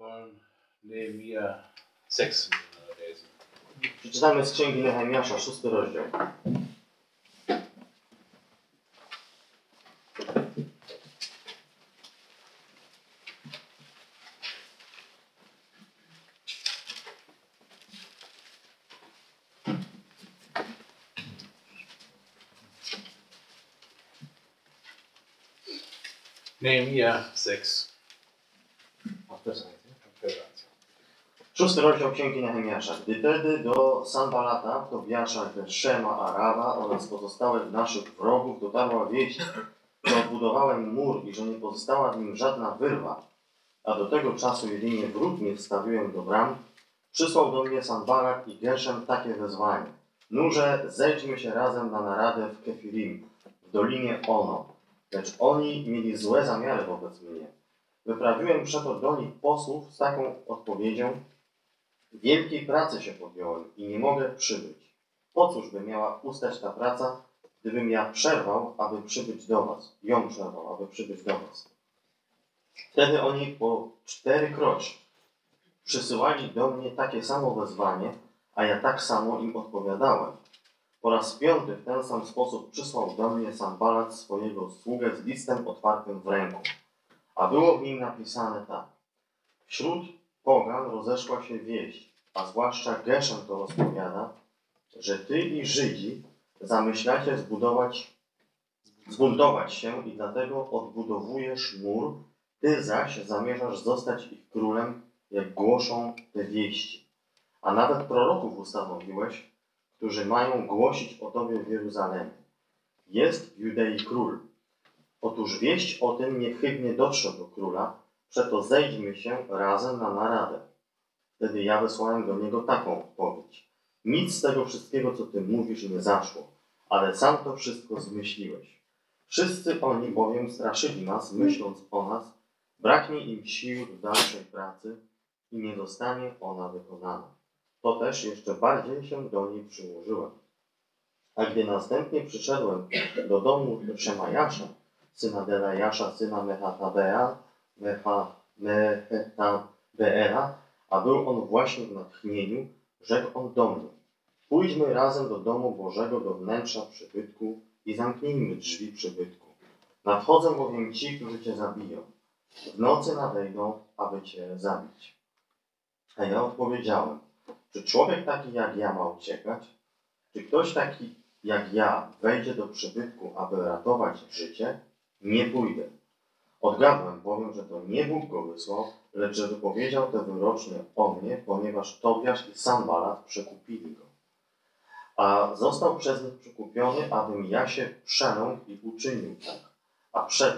wollen Nehemia 6 lesen. Przeczytamy z Księgi Nehemiasza, 6 rozdział. Nehemia 6. 6 rozdział Księgi Nehemiasza. Gdy wtedy do Sanbalata, Tobiasza, Gerszema, Araba oraz pozostałych naszych wrogów dotarła wieść, że odbudowałem mur i że nie pozostała w nim żadna wyrwa, a do tego czasu jedynie wrót nie wstawiłem do bram, przysłał do mnie Sanbalat i Gerszem takie wezwanie. Nurze, zejdźmy się razem na naradę w Kefirim, w dolinie Ono. Lecz oni mieli złe zamiary wobec mnie. Wyprawiłem przeto do nich posłów z taką odpowiedzią: wielkiej pracy się podjąłem i nie mogę przybyć. Po cóż by miała ustać ta praca, gdybym ja przerwał, aby przybyć do was? Ją przerwał, aby przybyć do was. Wtedy oni po 4-kroć przysyłali do mnie takie samo wezwanie, a ja tak samo im odpowiadałem. Po raz 5 w ten sam sposób przysłał do mnie Sanbalat swojego sługę z listem otwartym w ręku. A było w nim napisane tak. Wśród pogan rozeszła się wieść, a zwłaszcza Geszem to rozpowiada, że ty i Żydzi zamyślacie zbuntować się i dlatego odbudowujesz mur, ty zaś zamierzasz zostać ich królem, jak głoszą te wieści. A nawet proroków ustanowiłeś, którzy mają głosić o tobie w Jeruzalemie. Jest w Judei król. Otóż wieść o tym niechybnie dotrze do króla, przeto zejdźmy się razem na naradę. Wtedy ja wysłałem do niego taką odpowiedź. Nic z tego wszystkiego, co ty mówisz, nie zaszło, ale sam to wszystko zmyśliłeś. Wszyscy oni bowiem straszyli nas, myśląc o nas, braknie im sił do dalszej pracy i nie zostanie ona wykonana. To też jeszcze bardziej się do niej przyłożyłem. A gdy następnie przyszedłem do domu Szemajasza, syna Delajasza, syna Mehetabeela, a był on właśnie w natchnieniu, rzekł on do mnie: pójdźmy razem do domu Bożego, do wnętrza przybytku i zamknijmy drzwi przybytku. Nadchodzą bowiem ci, którzy cię zabiją. W nocy nadejdą, aby cię zabić. A ja odpowiedziałem: czy człowiek taki jak ja ma uciekać? Czy ktoś taki jak ja wejdzie do przybytku, aby ratować życie? Nie pójdę. Odgadłem bowiem, że to nie Bóg go wysłał, lecz że wypowiedział te wyrocznie o mnie, ponieważ Tobiasz i Sanbalat przekupili go. A został przez nich przekupiony, abym ja się przeląkł i uczynił tak. A przez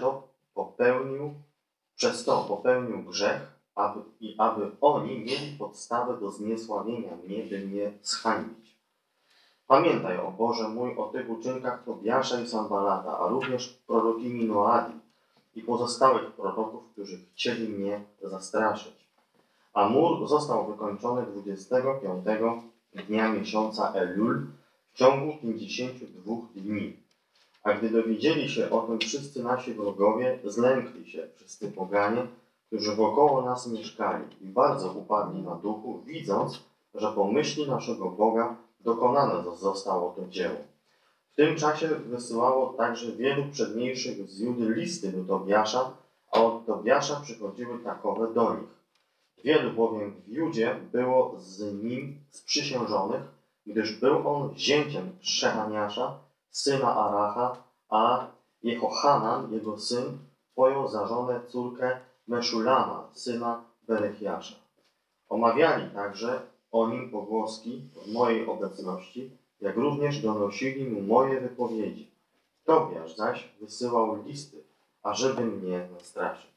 to popełnił grzech, aby oni mieli podstawę do zniesławienia mnie, by mnie zhańbić. Pamiętaj, o Boże mój, o tych uczynkach Tobiasza i Sanbalata, a również prorokini Noadi i pozostałych proroków, którzy chcieli mnie zastraszyć. A mur został wykończony 25 dnia miesiąca Elul w ciągu 52 dni. A gdy dowiedzieli się o tym wszyscy nasi wrogowie, zlękli się wszyscy poganie, którzy wokoło nas mieszkali i bardzo upadli na duchu, widząc, że po myśli naszego Boga dokonane zostało to dzieło. W tym czasie wysyłało także wielu przedniejszych z Judy listy do Tobiasza, a od Tobiasza przychodziły takowe do nich. Wielu bowiem w Judzie było z nim sprzysiężonych, gdyż był on zięciem Szechaniasza, syna Aracha, a Jehohanan, jego syn, pojął za żonę córkę Meszulama, syna Berechiasza. Omawiali także o nim pogłoski w mojej obecności, jak również donosili mu moje wypowiedzi. Tobiasz zaś wysyłał listy, ażeby mnie nastraszyć.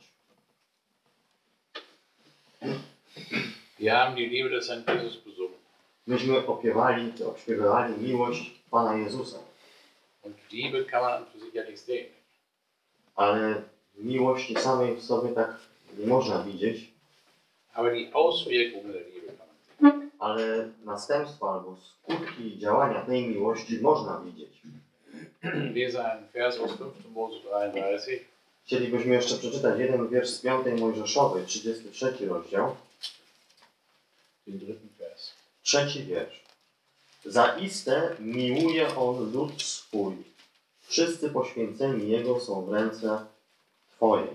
Wir haben die Liebe des Herrn Jesus besungen. Myśmy odśpiewali miłość Pana Jezusa. Und Liebe kann man an für sich ja nicht sehen. Ale miłości samej w sobie tak nie można widzieć. Aber die Auswirkungen der Liebe kann man sehen. Ale następstwa albo skutki działania tej miłości można widzieć. Ich lese einen Vers aus 5. Mose 33. Chcielibyśmy jeszcze przeczytać jeden wiersz z 5 Mojżeszowej, 33 rozdział. Den dritten Vers. 3 wiersz. Zaiste miłuje on lud swój. Wszyscy poświęceni Jego są w ręce Twojej.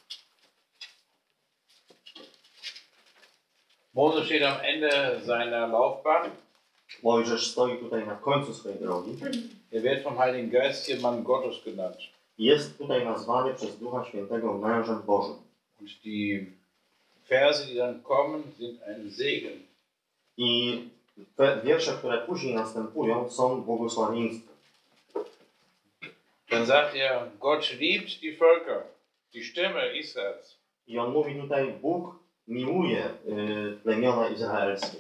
Mose steht am Ende seiner Laufbahn. Mojżesz stoi tutaj na końcu swojej drogi. Er wird vom Heiligen Geist hier Mann Gottes genannt. Jest tutaj nazwany przez Ducha Świętego mężem Bożym. Und die Verse, die dann kommen, sind ein Segen. I wiersze, które później następują, są błogosławieństwem. Dann sagt er, Gott liebt die Völker, die Stämme Israels. I on mówi tutaj, Bóg miłuje plemiona izraelskie.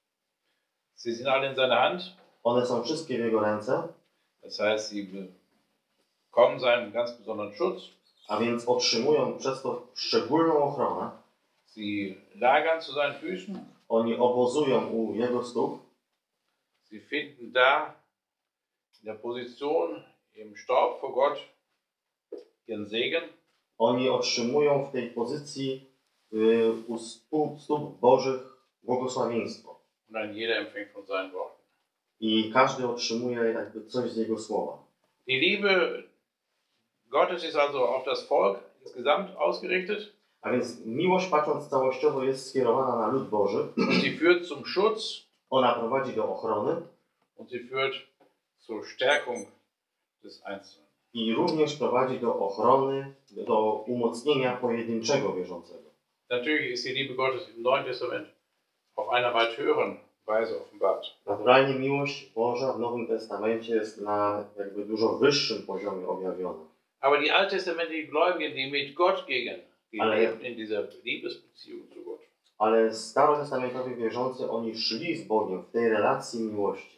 Sie sind alle in seiner Hand. One są wszystkie w Jego ręce, Das heißt, sie bekommen seinen ganz besonderen Schutz. a więc otrzymują przez to szczególną ochronę. Sie lagern zu seinen Füßen. Oni obozują u Jego stóp. Sie finden da in der Position im Staub vor Gott ihren Segen. Oni otrzymują w tej pozycji u stóp Bożych błogosławieństwo. Und dann jeder empfängt von seinen Worten. I każdy otrzymuje jakby coś z Jego słowa. Die Liebe Gottes ist also auf das Volk insgesamt ausgerichtet. A więc miłość, patrząc całościowo, jest skierowana na lud Boży. Und sie führt zum Schutz. Ona prowadzi do ochrony Und sie führt zur Stärkung des Einzelnen. i również prowadzi do ochrony, do umocnienia pojedynczego wierzącego. Natürlich ist die Liebe Gottes im Neuen Testament auf einer weit höheren Weise offenbart. Naturalnie miłość Boża w Nowym Testamencie jest na jakby dużo wyższym poziomie objawiona. Aber die alttestamentlichen Gläubigen, die mit Gott gingen, die Ale- lebten in dieser Liebesbeziehung zu Gott. Ale starotestamentowi wierzący, oni szli z Bogiem w tej relacji miłości.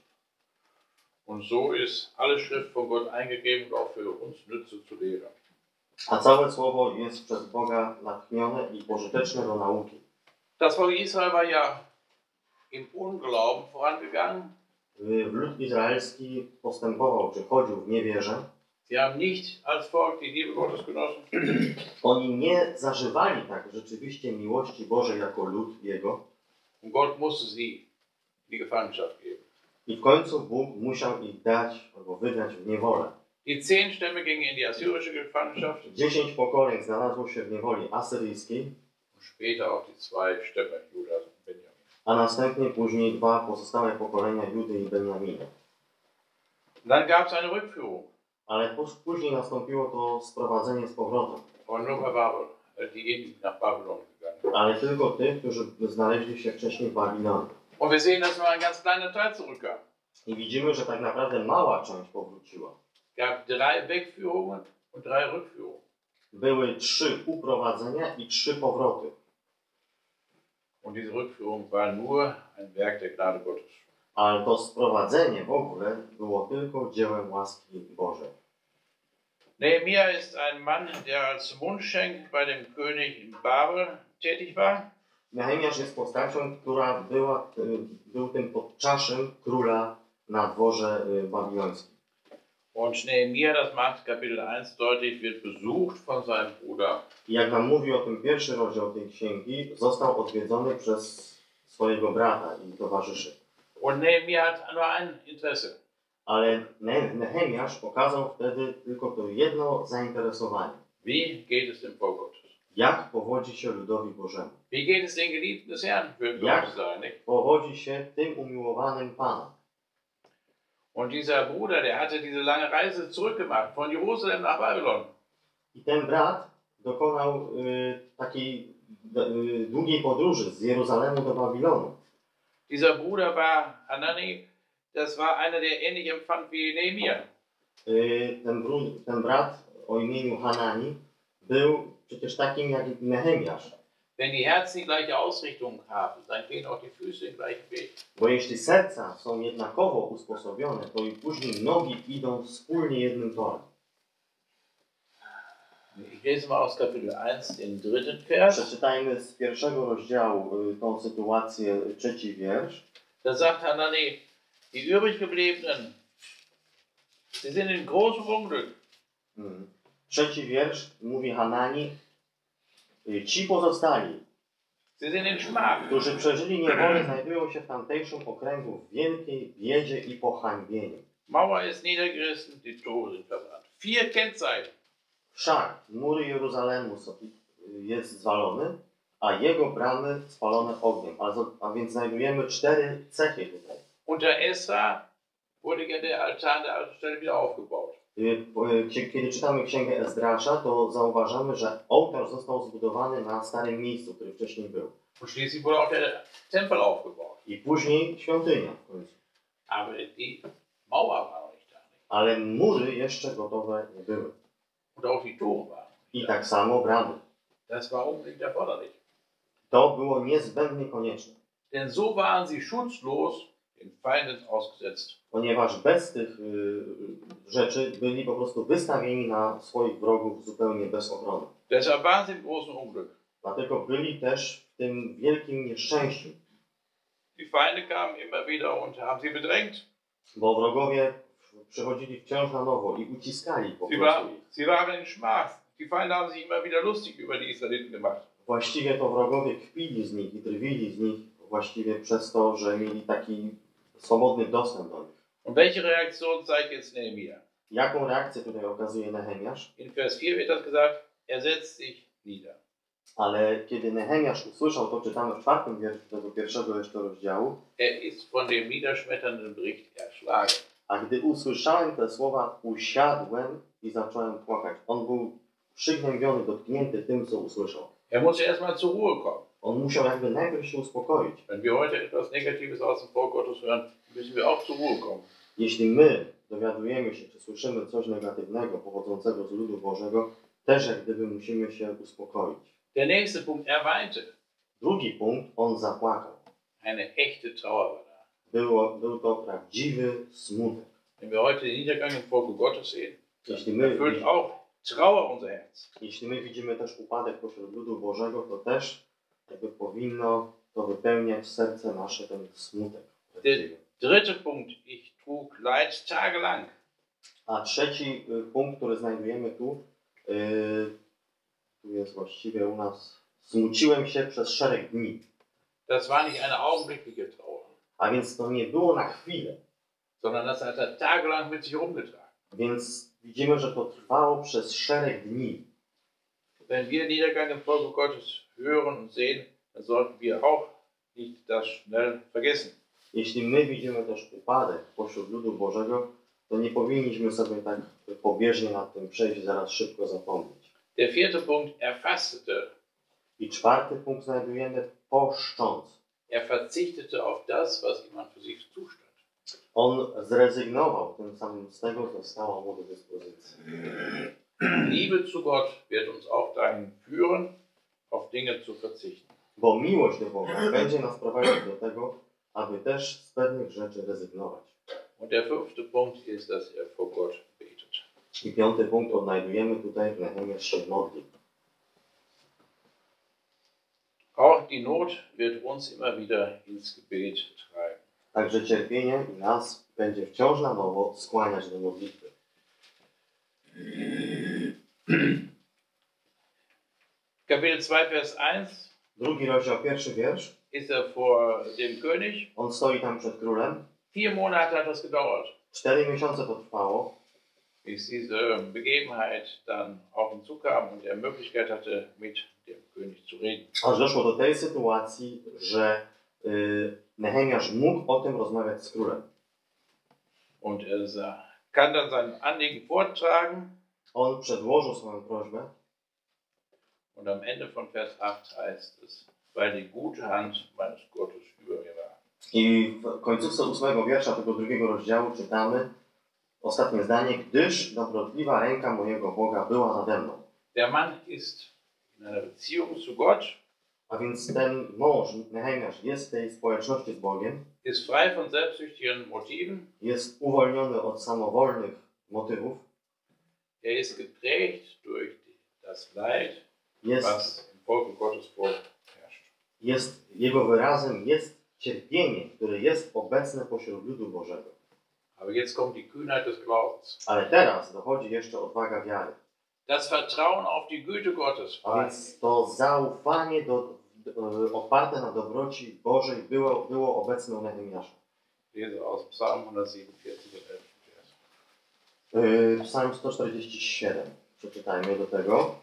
Und so ist alle Schrift von Gott eingegeben und auch für uns nützlich zu lehren. A całe słowo jest przez Boga natchnione i pożyteczne do nauki. Das Volk Israel war ja im Unglauben vorangegangen. Lud izraelski postępował, czy chodził w niewierze. Sie haben nicht als Volk die Liebe Gottes genossen. Oni nie zażywali tak rzeczywiście miłości Bożej jako lud Jego. Und Gott musste sie in die Gefangenschaft geben. I w końcu Bóg musiał ich dać albo wydać w niewolę. Die 10 Stämme gingen in die assyrische Gefangenschaft 10 pokoleń znalazło się w niewoli asyryjskiej, und später auch die 2 Stämme, Judas und Benjamin. a następnie później 2 pozostałe pokolenia Judy i Benjamina. Und dann gab es eine Rückführung. Ale później nastąpiło to sprowadzenie z powrotem. Aber nur bei Babel, diejenigen, die nach Babylon gegangen sind. Ale tylko tych, którzy znaleźli się wcześniej w Babilonie. Und wir sehen, dass nur ein ganz kleiner Teil zurückkam. I widzimy, że tak naprawdę mała część powróciła. Es gab 3 Wegführungen und 3 Rückführungen. Były 3 uprowadzenia i 3 powroty. Und diese Rückführung war nur ein Werk der Gnade Gottes. Ale to sprowadzenie w ogóle było tylko dziełem łaski Bożej. Nehemia ist ein Mann, der als Mundschenk bei dem König in Babel tätig war. Nehemiasz jest postacią, która był tym podczaszym króla na dworze babilońskim. Und Nehemia, das macht Kapitel 1 deutlich, wird besucht von seinem Bruder. I jak nam mówi o tym pierwszy rozdział tej księgi, został odwiedzony przez swojego brata i towarzyszy. Und Nehemia hat nur ein Interesse. Ale Nehemiasz pokazał wtedy tylko to jedno zainteresowanie. Wie geht es dem Volk Gottes? Jak powodzi się ludowi Bożemu? Wie geht es den Geliebten des Herrn, würden wir Jak heute sagen, nicht? powodzi się tym umiłowanym Pana? Und dieser Bruder, der hatte diese lange Reise zurückgemacht, von Jerusalem nach Babylon. I ten brat dokonał takiej długiej podróży z Jeruzalemu do Babilonu. Dieser Bruder war Hanani, das war einer, der ähnlich empfand wie Nehemia. Ten brat o imieniu Hanani był przecież takim jak Nehemiasz. Wenn die Herzen die gleiche Ausrichtung haben, dann gehen auch die Füße den gleichen Weg. Bo jeśli serca są jednakowo usposobione, to i później nogi idą wspólnie jednym torem. Ich lese mal aus Kapitel 1 den 3. Vers. Przeczytajmy z pierwszego rozdziału tą sytuację, 3 wiersz. Da sagt Hanani, die übrig gebliebenen, sie sind in großem Unglück. Trzeci wiersz mówi Hanani, ci pozostali, Sie sind in Schmach. którzy przeżyli niewolę, znajdują się w tamtejszym okręgu w wielkiej biedzie i pohańbieniu. Mauer ist niedergerissen, die Tore sind verbrannt. 4 Kennzeichen. Wszak mury Jeruzalemu jest zwalony, a jego bramy spalone ogniem. A więc znajdujemy 4 cechy tutaj. Unter Esra wurde ja der Altar an der alten Stelle wieder aufgebaut. Kiedy czytamy Księgę Ezdrasza, to zauważamy, że ołtarz został zbudowany na starym miejscu, który wcześniej był. Und schließlich wurde auch der Tempel aufgebaut. I później świątynia w końcu. Aber die Mauer war noch nicht da. Ale mury jeszcze gotowe nie były. Und auch die Tore waren. I tak samo bramy. Das war unbedingt erforderlich. To było niezbędnie konieczne. Denn so waren sie schutzlos den Feinden ausgesetzt. Ponieważ bez tych rzeczy byli po prostu wystawieni na swoich wrogów zupełnie bez ochrony. Deshalb waren sie im großen Unglück. Dlatego byli też w tym wielkim nieszczęściu. Die Feinde kamen immer wieder und haben sie bedrängt. Bo wrogowie przychodzili wciąż na nowo i uciskali po prostu ich. Sie waren in Schmach. Die Feinde haben sich immer wieder lustig über die Israeliten gemacht. Właściwie to wrogowie kpili z nich i drwili z nich właściwie przez to, że mieli taki swobodny dostęp do nich. Und welche Reaktion zeigt jetzt Nehemia? Jaką reakcję tutaj okazuje Nehemiasz? In Vers 4 wird das gesagt, er setzt sich nieder. Ale kiedy Nehemiasz usłyszał, to czytamy w 4. wierszu tego pierwszego jeszcze rozdziału, Er ist von dem niederschmetternden Bericht erschlagen. a gdy usłyszałem te słowa, usiadłem i zacząłem płakać. On był przygnębiony, dotknięty tym, co usłyszał. Er musste erstmal zur Ruhe kommen. On musiał jakby najpierw się uspokoić. Wenn wir heute etwas Negatives aus dem Volk Gottes hören, müssen wir auch zur Ruhe kommen. Jeśli my dowiadujemy się, czy słyszymy coś negatywnego pochodzącego z ludu Bożego, też jak gdyby musimy się uspokoić. Der nächste Punkt, er weinte. Drugi punkt, on zapłakał. Eine echte Trauer war da. Był to prawdziwy smutek. Wenn wir heute den Niedergang im Volke Gottes sehen, Jeśli erfüllt auch Trauer unser Herz. Jeśli my widzimy też upadek pośród ludu Bożego, to też jakby powinno to wypełniać serce nasze ten smutek. Der dritte Punkt, ich trug Leid tagelang. A trzeci punkt, który znajdujemy tu, tu jest właściwie u nas, smuciłem się przez szereg dni. Das war nicht eine augenblickliche Trauer, A więc to nie było na chwilę, sondern das hat er tagelang mit sich rumgetragen. więc widzimy, że to trwało przez szereg dni. Wenn wir Niedergang im Volke Gottes hören und sehen, dann sollten wir auch nicht das schnell vergessen. Jeśli my widzimy też upadek pośród ludu Bożego, to nie powinniśmy sobie tak pobieżnie nad tym przejść i zaraz szybko zapomnieć. Der vierte Punkt, er fastete. I czwarty punkt znajdujemy poszcząc. Er verzichtete auf das, was ihm an für sich zustand. On zrezygnował tym samym z tego, co stało mu do dyspozycji. Liebe zu Gott wird uns auch dahin führen, auf Dinge zu verzichten. Bo miłość do Boga będzie nas prowadzić do tego, aby też z pewnych rzeczy rezygnować. Und der fünfte Punkt ist, dass er vor Gott betet. I piąty punkt odnajdujemy tutaj, Nehemiasz się modli. Auch die Not wird uns immer wieder ins Gebet treiben. Także cierpienie nas będzie wciąż na nowo skłaniać do modlitwy. Kapitel 2, Vers 1 Drugi rozdział, pierwszy wiersz. ist er vor dem König. On stoi tam przed królem. 4 Monate hat das gedauert, 4 miesiące to trwało, bis diese Begebenheit dann auf ihn zukam und er Möglichkeit hatte, mit dem König zu reden. aż doszło do tej sytuacji, że Nehemiasz mógł o tym rozmawiać z królem. Und er kann dann sein Anliegen vortragen. On przedłożył swoją prośbę. Und am Ende von Vers 8 heißt es, weil die gute Hand meines Gottes über mir war. I w końcówce 8 wiersza tego drugiego rozdziału czytamy ostatnie zdanie, gdyż dobrotliwa ręka mojego Boga była nade mną. Der Mann ist in einer Beziehung zu Gott, A więc ten mąż, Nehemiasz, jest w tej społeczności z Bogiem, ist frei von selbstsüchtigen Motiven, jest uwolniony od samowolnych motywów, er ist geprägt durch das Leid, jest, was im Volke Gottes vorherrscht. jego wyrazem jest cierpienie, które jest obecne pośród ludu Bożego. Aber jetzt kommt die Kühnheit des Glaubens. Ale teraz dochodzi jeszcze odwaga wiary. das Vertrauen auf die Güte Gottes A war. więc to zaufanie oparte na dobroci Bożej było obecne u Nehemiasza. Lese aus Psalm 147, 11. Vers. Psalm 147. Przeczytajmy do tego.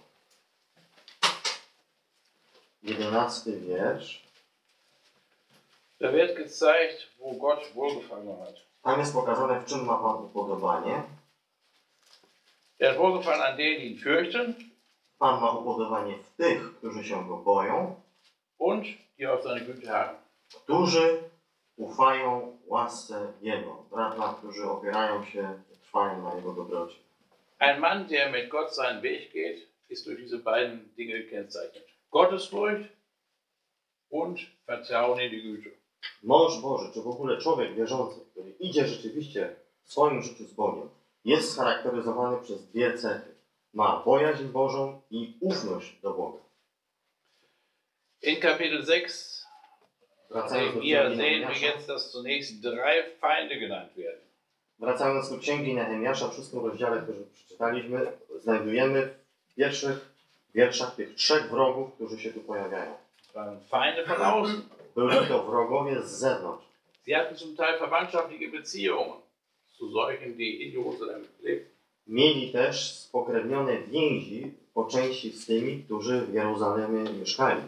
11 wiersz. Da wird gezeigt, wo Gott Wohlgefallen hat. Tam jest pokazane, w czym ma Pan upodobanie. Er hat Wohlgefallen an denen, die ihn fürchten Pan ma upodobanie w tych, którzy się Go boją, und die auf seine Güte harren. którzy ufają łasce Jego. Prawda? Którzy opierają się, trwają na Jego dobroci. Ein Mann, der mit Gott seinen Weg geht, ist durch diese beiden Dinge gekennzeichnet. Gottesfurcht und Vertrauen in die Güte. Mąż Boży, czy w ogóle człowiek wierzący, który idzie rzeczywiście w swoim życiu z Bogiem, jest scharakteryzowany przez dwie cechy. Ma bojaźń Bożą i ufność do Boga. In Kapitel 6 Wracając do hier księgi sehen wir Nehemiasza, jetzt, dass zunächst 3 Feinde genannt werden. wracając do księgi Nehemiasza, w 6 rozdziale, który przeczytaliśmy, znajdujemy w pierwszych wierszach tych trzech wrogów, którzy się tu pojawiają. Feinde von außen. Byli to wrogowie z zewnątrz. Sie hatten zum Teil verwandtschaftliche Beziehungen zu solchen, die in Jerusalem lebten. Mieli też spokrewnione więzi po części z tymi, którzy w Jerozolimie mieszkali.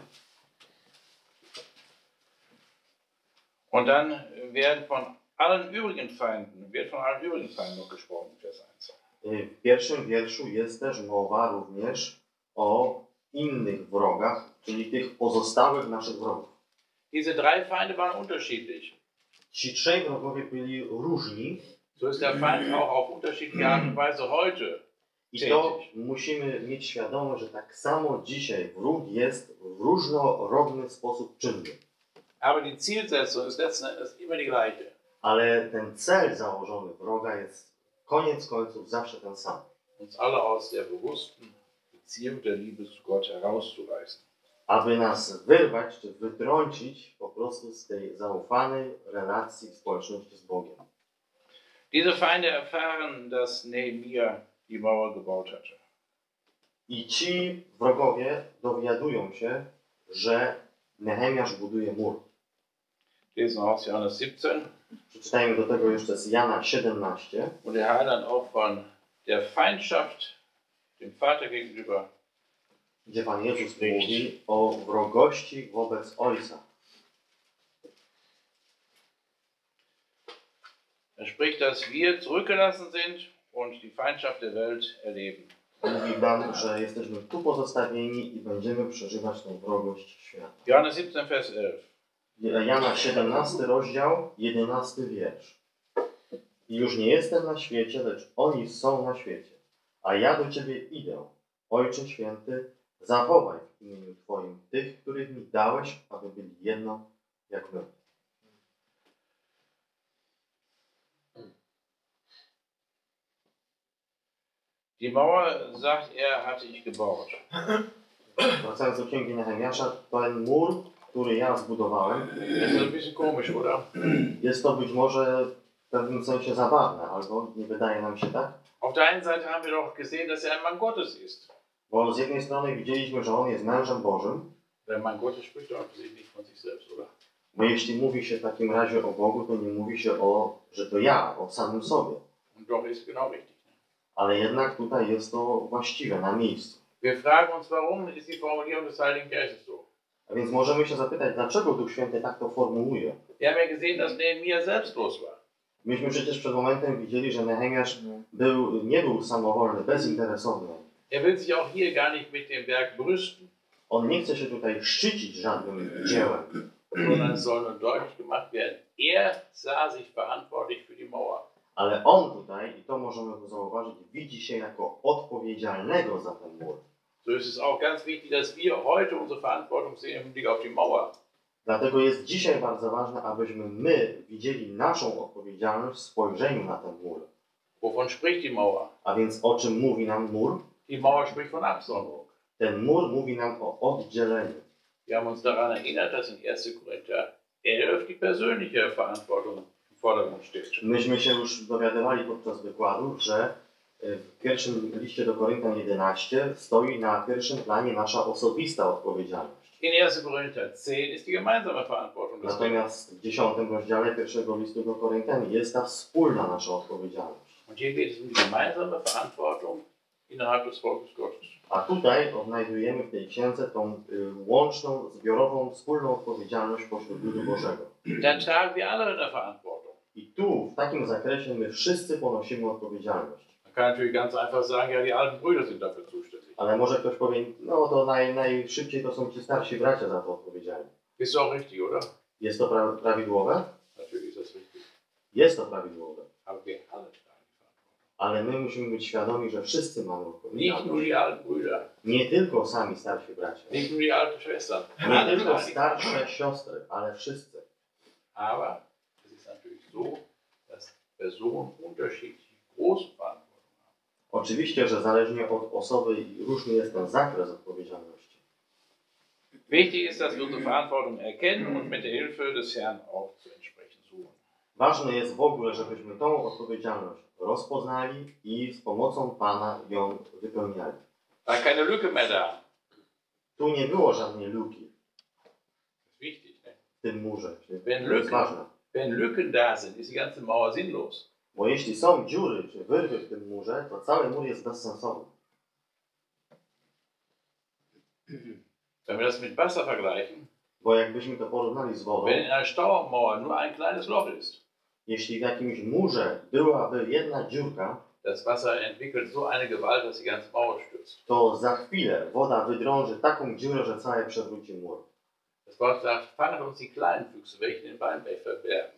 Und dann wird von allen übrigen Feinden noch gesprochen, Vers 1. W pierwszym wierszu jest też mowa również o innych wrogach, czyli tych pozostałych naszych wrogów. Diese 3 Feinde waren unterschiedlich. Ci trzej wrogowie byli różni So ist der Feind auch auf unterschiedliche Art und Weise heute i to tätig. musimy mieć świadomość, że tak samo dzisiaj wróg jest w różnorodny sposób czynny. Aber die Zielsetzung ist letzten Endes immer die gleiche. Ale ten cel założony wroga jest koniec końców zawsze ten sam. Uns alle aus der bewussten Beziehung der Liebe zu Gott herauszureißen. Aby nas wyrwać czy wytrącić po prostu z tej zaufanej relacji w społeczności z Bogiem. Diese Feinde erfahren, dass Nehemia die Mauer gebaut hatte. I ci wrogowie dowiadują się, że Nehemiasz buduje mur. Lesen aus Johannes 17. Przeczytajmy do tego jeszcze z Jana 17. Und der Heiland auch von der Feindschaft dem Vater gegenüber. Gdzie Pan Jezus mówi o wrogości wobec Ojca. Er spricht, dass wir zurückgelassen sind und die Feindschaft der Welt erleben. Mówi nam, że jesteśmy tu pozostawieni i będziemy przeżywać tą wrogość świata. Johannes 17, Vers 11. Jana 17 rozdział, 11 wiersz. I już nie jestem na świecie, lecz oni są na świecie. A ja do Ciebie idę, Ojcze Święty, zachowaj w imieniu Twoim tych, których mi dałeś, aby byli jedno jak my. Die Mauer, sagt er, hatte ich gebaut. Wracając do księgi Nehemiasza, ten mur, który ja zbudowałem, Das ist ein bisschen komisch, oder? jest to być może w pewnym sensie zabawne, albo nie wydaje nam się tak? Auf der einen Seite haben wir doch gesehen, dass er ein Mann Gottes ist. Bo z jednej strony widzieliśmy, że on jest mężem Bożym, Der Mann Gottes spricht doch nicht von sich selbst, oder? bo jeśli mówi się w takim razie o Bogu, to nie mówi się że to ja, o samym sobie. Und doch ist genau richtig. Ale jednak tutaj jest to właściwe, na miejscu. Wir fragen uns, warum ist die Formulierung des Heiligen Geistes so? A więc możemy się zapytać, dlaczego Duch Święty tak to formułuje? Wir haben ja gesehen, dass Nehemia selbstlos war. Myśmy przecież przed momentem widzieli, że Nehemiasz nie był samowolny, bezinteresowny. Er will sich auch hier gar nicht mit dem Werk brüsten, On nie chce się tutaj szczycić żadnym dziełem, sondern es soll nur deutlich gemacht werden, er sah sich verantwortlich für die Mauer. ale on tutaj, i to możemy zauważyć, widzi się jako odpowiedzialnego za ten mur. So ist es auch ganz wichtig, dass wir heute unsere Verantwortung sehen im Blick auf die Mauer. Dlatego jest dzisiaj bardzo ważne, abyśmy my widzieli naszą odpowiedzialność w spojrzeniu na ten mur. Wovon spricht die Mauer? A więc o czym mówi nam mur? Die Mauer spricht von Absonderung. Ten mur mówi nam o oddzieleniu. Wir haben uns daran erinnert, dass in 1. Korinther 11 die persönliche Verantwortung im Vordergrund steht. Myśmy się już dowiadywali podczas wykładu, że w pierwszym liście do Koryntian 11 stoi na pierwszym planie nasza osobista odpowiedzialność. In 1. Korinther 10 ist die gemeinsame Verantwortung des Lebens. Natomiast w 10 rozdziale pierwszego listu do Koryntian jest ta wspólna nasza odpowiedzialność. Und hier geht es um die gemeinsame Verantwortung innerhalb des Volkes Gottes. A tutaj odnajdujemy w tej księdze tą łączną, zbiorową, wspólną odpowiedzialność pośród ludu Bożego. Da tragen wir alle eine Verantwortung. I tu, w takim zakresie, my wszyscy ponosimy odpowiedzialność. Man kann natürlich ganz einfach sagen, ja, die alten Brüder sind dafür zuständig. Ale może ktoś powie, no to najszybciej to są ci starsi bracia za to odpowiedzialni. Ist auch richtig, oder? Jest to prawidłowe? Natürlich ist das richtig. Jest to prawidłowe. Aber wir alle tragen die Verantwortung. Ale my musimy być świadomi, że wszyscy mamy Nicht nur odpowiedzialność. die alten Brüder, Nie tylko sami starsi bracia. nicht nur die alten Schwestern. Nie Alle tylko tragen die starsze Verantwortung. siostry, ale wszyscy. Aber es ist natürlich so, dass Personen unterschiedlich große Verantwortung haben. Oczywiście, że zależnie od osoby różny jest ten zakres odpowiedzialności. Wichtig ist, dass wir unsere Verantwortung erkennen und mit der Hilfe des Herrn auch zu entsprechen suchen. Ważne jest w ogóle, żebyśmy tą odpowiedzialność rozpoznali i z pomocą Pana ją wypełniali. War keine Lücke mehr da. Tu nie było żadnej luki Das ist wichtig. Ne? w tym murze. To Wenn jest ważne. Wenn Lücken da sind, ist die ganze Mauer sinnlos. Bo jeśli są dziury czy wyrwy w tym murze, to cały mur jest bezsensowny. Wenn wir das mit Wasser vergleichen, Bo jakbyśmy to porównali z wodą, wenn in einer Staumauer nur ein kleines Loch ist, jeśli w jakimś murze byłaby jedna dziurka, das Wasser entwickelt so eine Gewalt, dass die ganze Mauer stürzt. to za chwilę woda wydrąży taką dziurę, że całe przewróci mur. Das Wort sagt, fanget uns die kleinen Füchse, welche den Weinberg verbergen.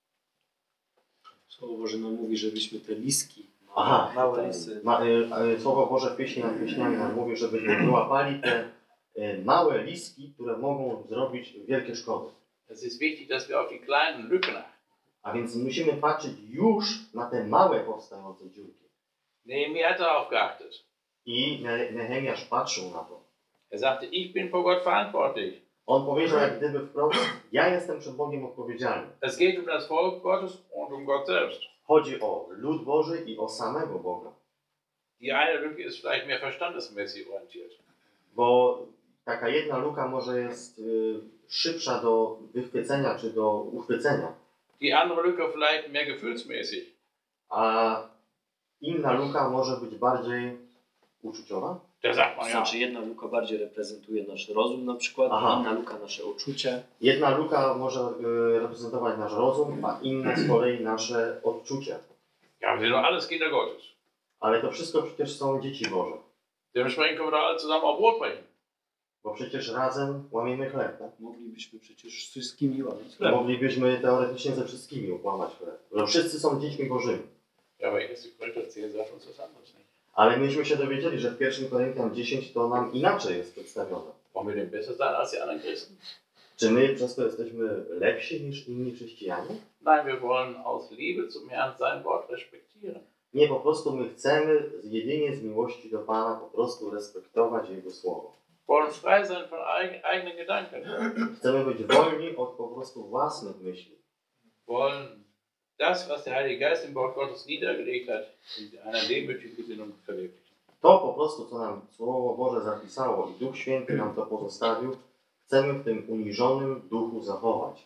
Słowo Boże nam mówi, żebyśmy te liski, Aha. małe lisy, Słowo Boże w pieśni nad pieśniami nam mówi, żebyśmy wyłapali te małe liski, które mogą zrobić wielkie szkody. Es ist wichtig, dass wir auf die kleinen Lücken achten. A więc musimy patrzeć już na te małe powstające dziurki. Nehemiah hat darauf geachtet. I Nehemiasz patrzył na to. Er sagte, ich bin vor Gott verantwortlich. On powiedział jak gdyby wprost, ja jestem przed Bogiem odpowiedzialny. Es geht um das Volk Gottes und um Gott selbst. Chodzi o lud Boży i o samego Boga. Die eine Lücke ist vielleicht mehr verstandesmäßig orientiert. Bo taka jedna luka może jest szybsza do wychwycenia czy do uchwycenia, Die andere Lücke vielleicht mehr gefühlsmäßig. a inna luka może być bardziej uczuciowa. Da sagt to man ja, znaczy jedna luka bardziej reprezentuje nasz rozum na przykład, Aha. inna luka nasze uczucie. Jedna luka może reprezentować nasz rozum, a inna z kolei nasze odczucia. ja, wir sind doch alles Kinder Gottes. Ale to wszystko przecież są dzieci Boże. Dementsprechend können wir doch alle zusammen auch Brot brechen. Bo przecież razem łamiemy chleb. Tak? Moglibyśmy przecież z wszystkimi łamać chleb. Moglibyśmy teoretycznie ze wszystkimi łamać chleb. Że wszyscy są dziećmi Bożymi. Ja, aber 1. Korinther 10 sagt uns was anderes nicht. Ale myśmy się dowiedzieli, że w 1 Koryntian 10 to nam inaczej jest przedstawione. Wollen wir denn besser sein als die anderen Christen? Czy my przez to jesteśmy lepsi niż inni chrześcijanie? Nein, wir wollen aus Liebe zum Herrn sein Wort respektieren. Nie, po prostu my chcemy jedynie z miłości do Pana po prostu respektować Jego Słowo. Wollen frei sein von eigenen Gedanken. Chcemy być wolni od po prostu własnych myśli. Wollen das, was der Heilige Geist im Wort Gottes niedergelegt hat, in einer demütigen Gesinnung verwirklichen. To po prostu, co nam Słowo Boże zapisało i Duch Święty nam to pozostawił, chcemy w tym uniżonym duchu zachować.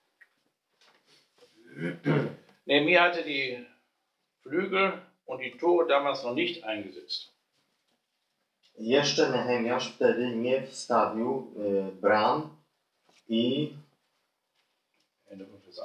Nehemiah hatte die Flügel und die Tore damals noch nicht eingesetzt. Jeszcze Nehemiasz wtedy nie wstawił bram i Ende von Vers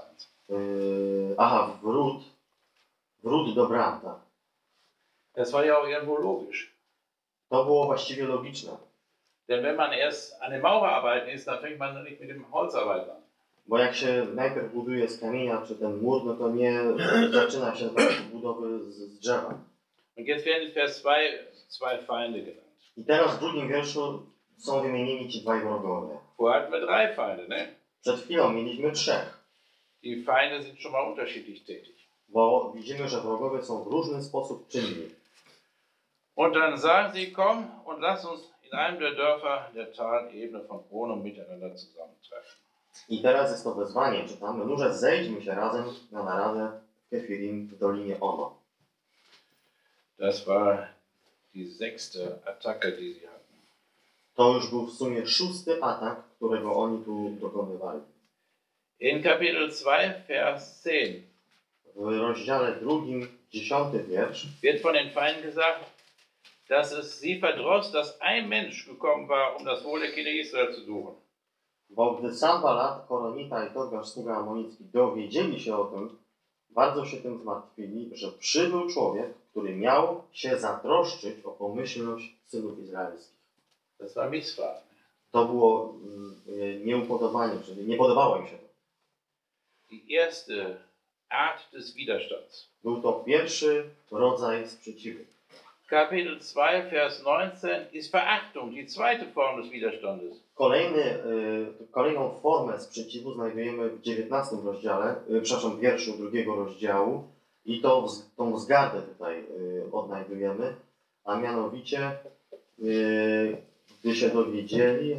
1. wrót do bram. Tak. Das war ja auch irgendwo logisch. To było właściwie logiczne, Denn wenn man erst an den Maurerarbeiten ist, dann fängt man nicht mit dem Holzarbeit an. bo jak się najpierw buduje z kamienia czy ten mur, no to nie zaczyna się od budowy z drzewa. Und jetzt werden in Vers 2 zwei Feinde genannt. I teraz w drugim wierszu są wymienieni ci dwaj wrogowie. Vorher hatten wir drei Feinde, ne? Przed chwilą mieliśmy trzech, Die Feinde sind schon mal unterschiedlich tätig. bo widzimy, że wrogowie są w różny sposób czynni. Und dann sagen sie, komm und lass uns in einem der Dörfer der Talebene von Bronum miteinander zusammentreffen. I teraz jest to wezwanie, czytamy, nurze zejdźmy się razem na naradę w Kefirim w Dolinie Ono. Das war die 6. Attacke, die sie hatten. To już był w sumie 6. atak, którego oni tu dokonywali. In Kapitel 2, Vers 10 W rozdziale 2, 10 wiersz wird von den Feinden gesagt, dass es sie verdross, dass ein Mensch gekommen war, um das Wohl der Kinder Israel zu suchen. Bo gdy Sanballat, Horonita i Tobiasz, sługa amonicki, dowiedzieli się o tym, bardzo się tym zmartwili, że przybył człowiek, który miał się zatroszczyć o pomyślność synów izraelskich. Das war Missfallen. To było nieupodobanie, czyli nie podobało im się to. Die erste Art des Widerstands. Był to pierwszy rodzaj sprzeciwu. Kapitel 2, Vers 19 ist Verachtung, die zweite Form des Widerstandes. Kolejną formę sprzeciwu znajdujemy w 19 rozdziale, przepraszam, wierszu 2 rozdziału i tą wzgardę tutaj odnajdujemy, a mianowicie gdy się dowiedzieli,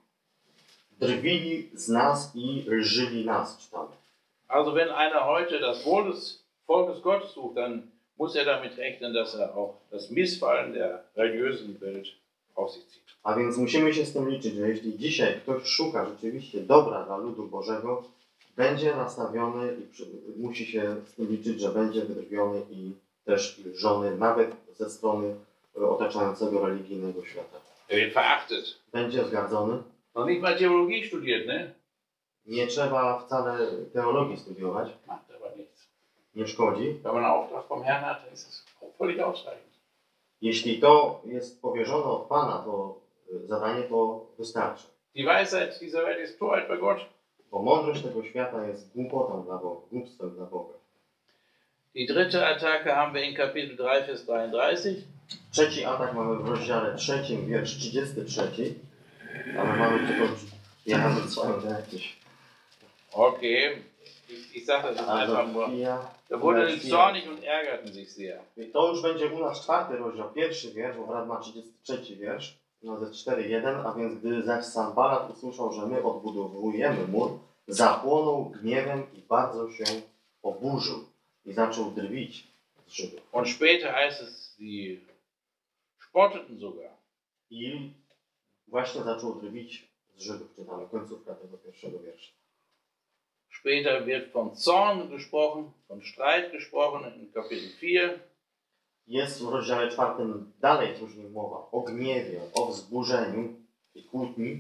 drwili z nas i lżyli nas, czytamy. Also wenn einer heute das Wohl des Volkes Gottes sucht, dann muss er damit rechnen, dass er auch das Missfallen der religiösen Welt auf sich zieht. A więc musimy się z tym liczyć, że jeśli dzisiaj ktoś szuka rzeczywiście dobra dla ludu Bożego, będzie nastawiony i musi się z tym liczyć, że będzie wydrwiony i też lżony, nawet ze strony otaczającego religijnego świata. Er wird verachtet. Będzie zgardzony. Noch nicht mal Theologie studiert, ne? Nie trzeba wcale teologii studiować, Macht aber nichts. nie szkodzi. Wenn man einen Auftrag vom Herrn hat, dann ist es auch völlig ausreichend. Jeśli to jest powierzone od Pana, to zadanie to wystarczy. Die Weisheit dieser Welt ist Torheit bei Gott. Bo mądrość tego świata jest głupotą dla Boga, głupstwem dla Boga. Die dritte Attacke haben wir in Kapitel 3, Vers 33. Trzeci atak mamy w rozdziale 3, wiersz 33. Ale mamy tylko jechać swoją jakieś. Okay, ich sage das jetzt einfach nur. Da wurden sie zornig und ärgerten sich sehr. To już będzie u nas 4 rozdział, pierwszy wiersz, bo brat ma 33 wiersz, no ze 4:1, a więc gdy zaś Sanballat usłyszał, że my odbudowujemy mur, zapłonął gniewem i bardzo się oburzył i zaczął drwić z Żydów. Und später heißt es, sie spotteten sogar. I właśnie zaczął drwić z Żydów, czytamy końcówka tego pierwszego wiersza. Später wird von Zorn gesprochen, von Streit gesprochen in Kapitel 4. Jest w rozdziale 4 dalej później mowa o gniewie, o wzburzeniu i kłótni.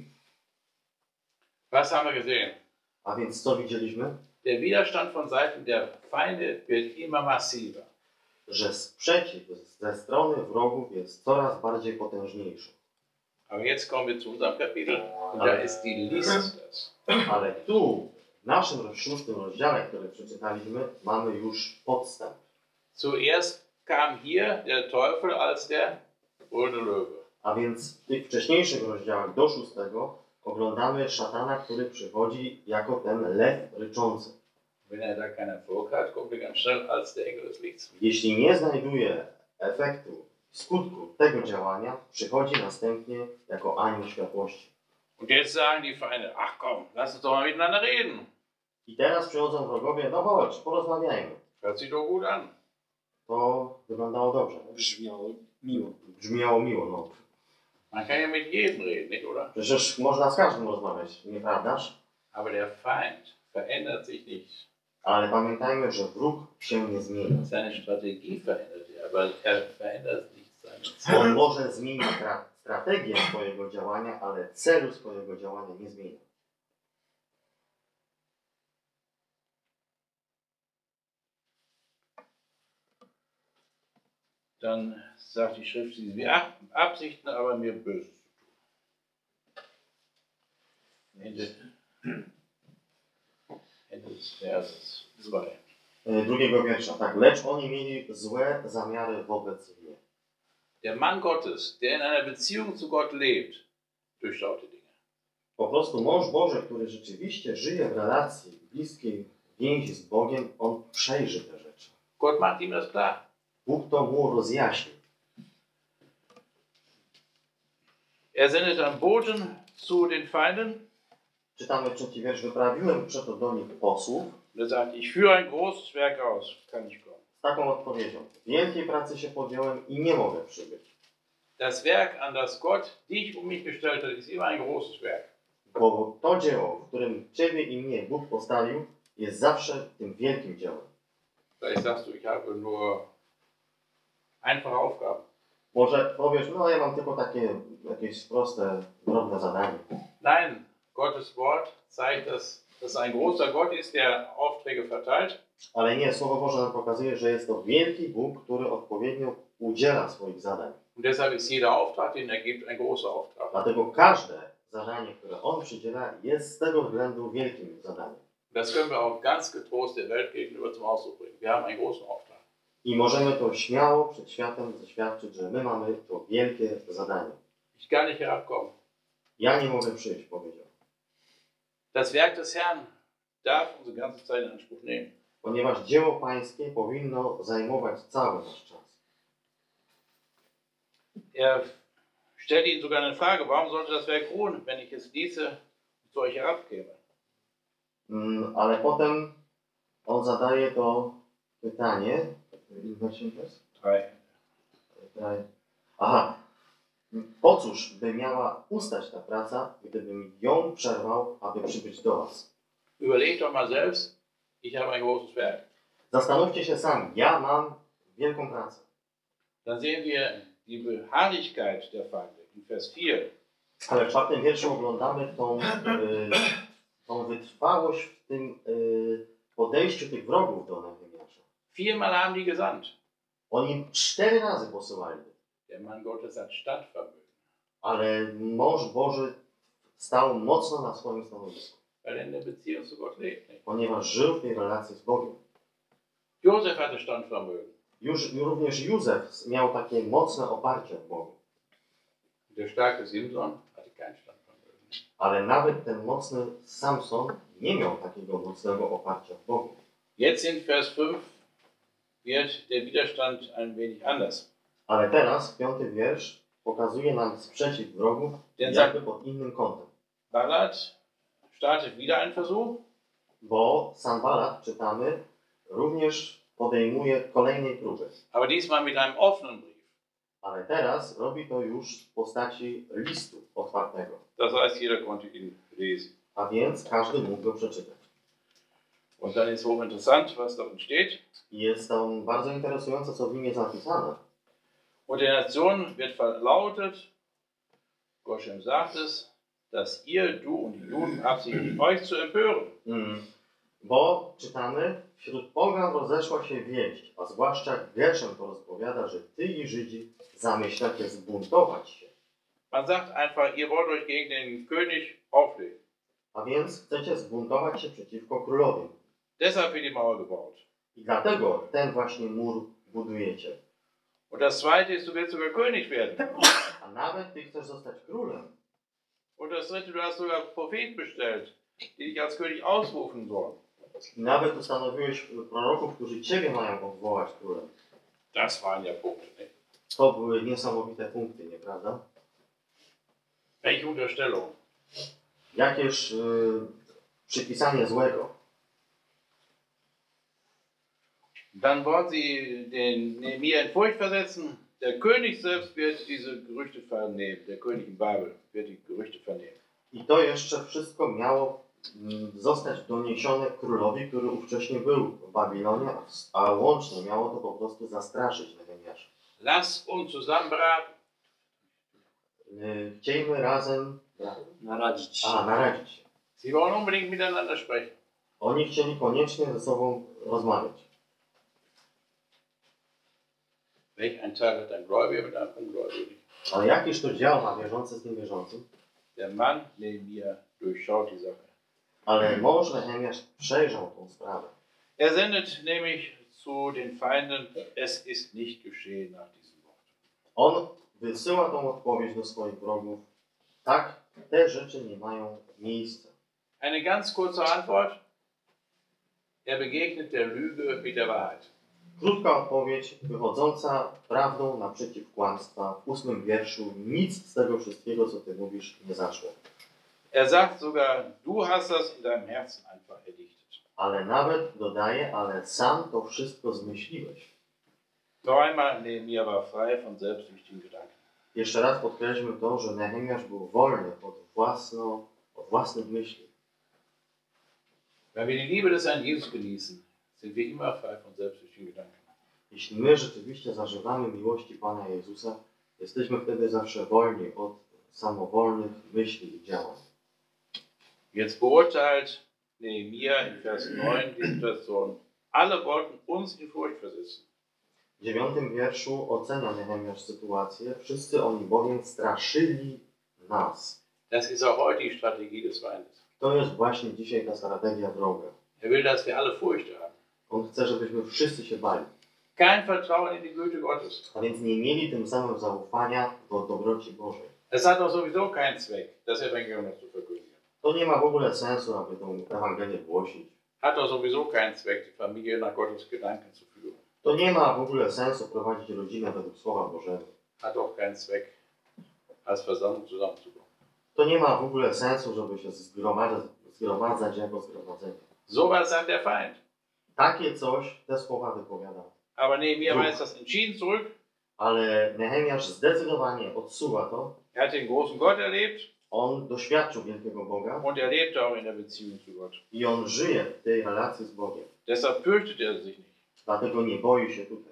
Was haben wir gesehen? A więc co widzieliśmy? Der Widerstand von Seiten der Feinde wird immer massiver. Że sprzeciw ze strony wrogów jest coraz bardziej potężniejszy. Aber jetzt kommen wir zu unserem Kapitel und da ist die List das. Ale tu, w naszym 6 rozdziale, który przeczytaliśmy, mamy już podstęp. Zuerst kam hier der Teufel als der wilde Löwe. A więc w tych wcześniejszych rozdziałach do 6 oglądamy szatana, który przychodzi jako ten lew ryczący. Wenn er da keinen Erfolg hat, kommt er ganz schnell als der Engel des Lichts. Jeśli nie znajduje efektu, skutku tego działania, przychodzi następnie jako anioł światłości. Und jetzt sagen die Feinde, ach komm, lass uns doch mal miteinander reden. I teraz przychodzą wrogowie, no chodź, porozmawiajmy. Hört sich doch gut an. To wyglądało dobrze. Brzmiało miło. Brzmiało miło, no. Man kann ja mit jedem reden, nicht oder? Przecież można z każdym rozmawiać, nieprawdaż? Aber der Feind verändert sich nicht. Ale pamiętajmy, że wróg się nie zmienia. Seine Strategie verändert sich, aber er verändert nicht seine Ziele. On może zmienić strategię swojego działania, ale celu swojego działania nie zmienia. Dann sagt die Schrift, sie Absichten aber mir Böses zu tun. Ende des Verses 2. Drugiego wiersza, tak. Lecz oni mieli złe zamiary wobec mnie. Der Mann Gottes, der in einer Beziehung zu Gott lebt, durchschaut die Dinge. Po prostu mąż Boży, który rzeczywiście żyje w relacji, bliskiej więzi z Bogiem, on przejrzy te rzeczy. Gott macht ihm das klar. Bóg to mu rozjaśni. Er sendet dann Boten zu den Feinden. Czytamy 3 wiersz. Wyprawiłem przeto do nich posłów. Er sagt, ich führe ein großes Werk aus, kann ich kommen. taką odpowiedzią: wielkiej pracy się podjąłem i nie mogę przybyć. Das Werk, an das Gott dich und mich gestellt hat, ist immer ein großes Werk. Bo to dzieło, w którym Ciebie i mnie Bóg postawił, jest zawsze tym wielkim dziełem. Vielleicht sagst du, ich habe nur einfache Aufgaben. Może powiesz, no ja mam tylko takie jakieś proste, drobne zadanie. Nein, Gottes Wort zeigt, dass ein großer Gott ist, der Aufträge verteilt. Ale nie, Słowo Boże nam pokazuje, że jest to wielki Bóg, który odpowiednio udziela swoich zadań. Und deshalb ist jeder Auftrag, den er gibt, ein großer Auftrag. Dlatego każde zadanie, które On przydziela, jest z tego względu wielkim zadaniem. Das können wir auch ganz getrost der Welt gegenüber zum Ausdruck bringen. Wir haben einen großen Auftrag. I możemy to śmiało przed światem zaświadczyć, że my mamy to wielkie zadanie. Ich kann nicht herabkommen. Ja nie mogę przyjść, powiedział. Das Werk des Herrn darf unsere ganze Zeit in Anspruch nehmen. Ponieważ dzieło Pańskie powinno zajmować cały nasz czas. Er stellt ihnen sogar eine Frage, warum sollte das Werk ruhen, wenn ich es ließe und zu euch herabkäme? Ale potem on zadaje to pytanie. Aha. Po cóż by miała ustać ta praca, gdybym ją przerwał, aby przybyć do was? Überlegt doch mal selbst, ich habe ein großes Werk. Zastanówcie się sami, ja mam wielką pracę. Dann sehen wir die Beharrlichkeit der Feinde in Vers 4. Ale w 4 wierszu oglądamy tą wytrwałość w tym podejściu tych wrogów do Nehemiasza. 4-mal haben die gesandt. Oni 4 razy posyłali. Der Mann Gottes hat Standvermögen, Ale mąż Boży stał mocno na swoim stanowisku, weil er in der Beziehung zu Gott lebt. Nicht? ponieważ żył w tej relacji z Bogiem. Josef hatte Standvermögen. Również Józef miał takie mocne oparcie w Bogu. Der starke Simson hatte kein Standvermögen. Ale nawet ten mocny Samson nie miał takiego mocnego oparcia w Bogu. Jetzt in Vers 5 wird der Widerstand ein wenig anders. Ale teraz 5 wiersz pokazuje nam sprzeciw wrogów jakby pod innym kątem. Balad startet wieder einen Versuch. Bo Sanballat, czytamy, również podejmuje kolejnej próby. Aber diesmal mit einem offenen Brief. Ale teraz robi to już w postaci listu otwartego. Das heißt, jeder konnte ihn lesen. A więc każdy mógł go przeczytać. Und dann ist hochinteressant, was darin steht. I jest to bardzo interesujące, co w nim jest napisane. Und der Nation wird verlautet, Goshem sagt es, dass ihr, du und die Juden absichtlich euch zu empören. Bo, czytamy, wśród pogan rozeszła się wieść, a zwłaszcza Geshem to rozpowiada, że ty i Żydzi zamyślacie zbuntować się. Man sagt einfach, ihr wollt euch gegen den König auflehnen. A więc chcecie zbuntować się przeciwko królowi. Deshalb wird die Mauer gebaut. I dlatego ten właśnie mur budujecie. Und das Zweite ist, du willst sogar König werden. A nawet ty chcesz zostać królem. Und das Dritte, du hast sogar Propheten bestellt, die dich als König ausrufen sollen. I nawet ustanowiłeś proroków, którzy ciebie mają odwołać królem. Das waren ja Punkte, nicht? To były niesamowite punkty, nieprawda? Welche Unterstellung? Jakież przypisanie złego. Dann wollen sie den Nehemia in Furcht versetzen. Der König selbst wird diese Gerüchte vernehmen. Der König in Babel wird die Gerüchte vernehmen. I to jeszcze wszystko miało zostać doniesione królowi, który ówcześnie był w Babilonie, a łącznie miało to po prostu zastraszyć Nehemiasza. Lasst uns zusammen beraten. Chcieliśmy razem Naradzić się. naradzić się. Sie wollen unbedingt miteinander sprechen. Oni chcieli koniecznie ze sobą rozmawiać. Welch ein Teil hat ein Gläubiger mit einem Ungläubigen? Ale jakiż to dział ma wierzący z tym wierzącym? Der Mann Nehemia durchschaut die Sache. Ale mąż Nehemiasz przejrzał tą sprawę. Er sendet nämlich zu den Feinden, es ist nicht geschehen nach diesem Wort. On wysyła tą odpowiedź do swoich wrogów. Tak, te rzeczy nie mają miejsca. Eine ganz kurze Antwort. Er begegnet der Lüge mit der Wahrheit. Krótka odpowiedź, wychodząca prawdą naprzeciw kłamstwa. W 8 wierszu nic z tego wszystkiego, co ty mówisz, nie zaszło. Er sagt sogar, du hast das in deinem Herzen einfach erdichtet. Ale nawet dodaje, ale sam to wszystko zmyśliłeś. Noch einmal, Nehemia war frei von selbstsüchtigen Gedanken. Jeszcze raz podkreślmy to, że Nehemiasz był wolny od własnych myśli. Wenn wir die Liebe des Herrn Jesus genießen, sind wir immer frei von selbstsüchtigen Gedanken. Jeśli my rzeczywiście zażywamy miłości Pana Jezusa, jesteśmy wtedy zawsze wolni od samowolnych myśli i działań. Jetzt beurteilt Nehemia in Vers 9 die Situation. Alle wollten uns in Furcht versetzen. W 9 wierszu ocenia Nehemiasz sytuację. Wszyscy oni bowiem straszyli nas. Das ist auch heute die Strategie des Feindes. To jest właśnie dzisiaj ta strategia wroga. Er will, dass wir alle Furcht haben. On chce, żebyśmy wszyscy się bali. Kein Vertrauen in die Güte Gottes. A więc nie mieli tym samym zaufania do dobroci Bożej. Es hat doch sowieso keinen Zweck, das Evangelium noch zu verkündigen. To nie ma w ogóle sensu, aby tą Ewangelię głosić. Hat doch sowieso keinen Zweck, die Familie nach Gottes Gedanken zu führen. To nie ma w ogóle sensu prowadzić rodzinę według Słowa Bożego. Hat doch keinen Zweck, als Versammlung zusammenzukommen. To nie ma w ogóle sensu, żeby się zgromadzać jako zgromadzenie. So was sagt der Feind. Takie coś te słowa wypowiada. Aber Nehemia weist das entschieden zurück. Ale Nehemiasz zdecydowanie odsuwa to. Er hat den großen Gott erlebt On doświadczył wielkiego Boga und er lebte auch in der Beziehung zu Gott. i on żyje w tej relacji z Bogiem. Deshalb fürchtet er sich nicht. Dlatego nie boi się tutaj.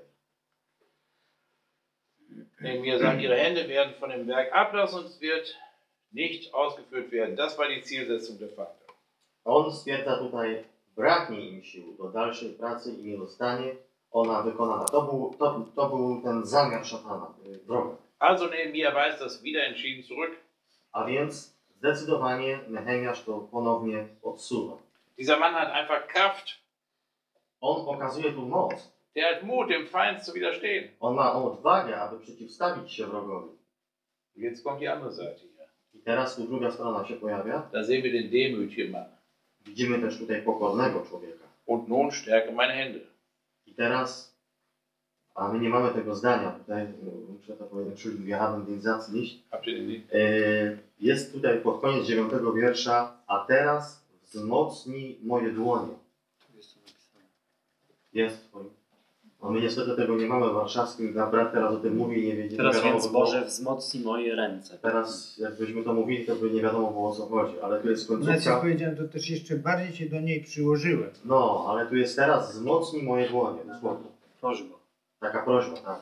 Nehemia sagt, ihre Hände werden von dem Werk ablassen und es wird nicht ausgeführt werden. Das war die Zielsetzung der Feinde. On stwierdza tutaj, braknie im sił do dalszej pracy i nie zostanie ona wykonana. To był ten zamiar szatana, wroga. Also Nehemia weist das wieder entschieden zurück. A więc zdecydowanie Nehemiasz to ponownie odsuwa. Dieser Mann hat einfach Kraft. On pokazuje tu moc. Der hat Mut, dem Feind zu widerstehen. On ma odwagę, aby przeciwstawić się wrogowi. Jetzt kommt die andere Seite hier. I teraz tu druga strona się pojawia. Da sehen wir den demütigen Mann. Widzimy też tutaj pokornego człowieka. Und nun stärke meine Hände. I teraz, a my nie mamy tego zdania tutaj, muszę to powiedzieć, Entschuldigung, wir haben den Satz nicht. Habt ihr den nicht? Jest tutaj pod koniec 9 wiersza, a teraz wzmocnij moje dłonie. Jest to napisane. Jest w twoim. No my niestety tego nie mamy w warszawskim, brat teraz o tym mówi i nie wiedzieli. Teraz wiadomo, więc było. Boże wzmocnij moje ręce. Teraz jakbyśmy to mówili, to by nie wiadomo było, o co chodzi, ale tu jest Znaczy końcówka. powiedziałem, to też jeszcze bardziej się do niej przyłożyłem. No, ale tu jest teraz wzmocnij moje dłonie, dosłownie. Prośba. Taka prośba, tak.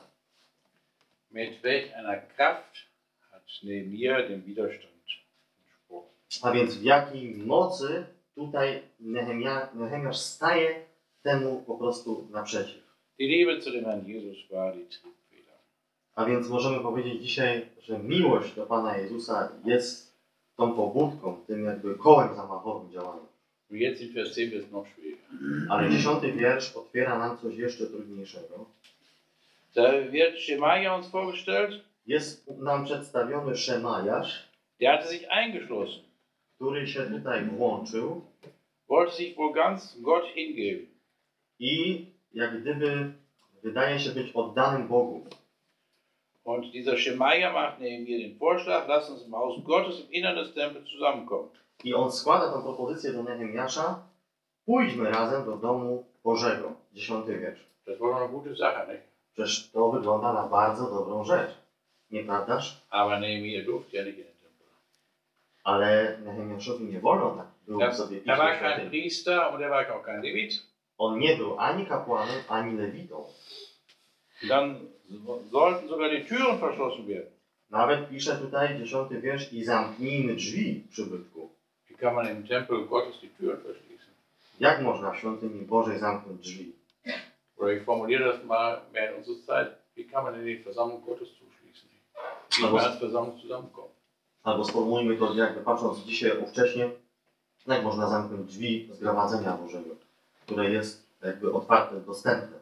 Mit welch einer Kraft hat Nehemia den Widerstand entsprochen. A więc w jakiej mocy tutaj Nehemiasz staje temu po prostu naprzeciw. Die Liebe zu dem Herrn Jesus war die Triebfeder. A więc możemy powiedzieć dzisiaj, że miłość do Pana Jezusa jest tą pobudką, tym jakby kołem zamachowym działania. Und jetzt in Vers 10 wird es noch schwieriger. Ale 10 wiersz otwiera nam coś jeszcze trudniejszego. Da wird Schemaja uns vorgestellt. Jest nam przedstawiony Szemajasz, Der hatte sich eingeschlossen, który się tutaj włączył wollte sich wohl ganz Gott hingeben. i jak gdyby wydaje się być oddanym Bogu. Und dieser Schemaja macht Nehemia den Vorschlag, lass uns im Haus Gottes im Innern des Tempels zusammenkommen. I on składa tę propozycję do Nehemiasza, pójdźmy razem do domu Bożego. 10 wiersz. Das war doch eine gute Sache, nicht? Przecież to wygląda na bardzo dobrą rzecz. Nieprawdaż? Aber Nehemia durfte ja nicht in den Tempel. Ale Nehemiaszowi nie wolno tak było sobie pić Er war na kein świątyni. Priester und er war auch kein Levit. On nie był ani kapłanem, ani lewitą. Dann sollten sogar die Türen verschlossen werden. Nawet pisze tutaj 10 wiersz i zamknijmy drzwi przybytku. Wie kann man im Tempel Gottes die Türen verschließen? Jak można w świątyni Bożej zamknąć drzwi? Oder ich formuliere das mal mehr in unserer Zeit. Wie kann man denn die Versammlung Gottes zuschließen? Wie man als Versammlung zusammenkommt? Albo sformułujmy to jakby patrząc dzisiaj ówcześnie, jak można zamknąć drzwi zgromadzenia Bożego, które jest jakby otwarte, dostępne.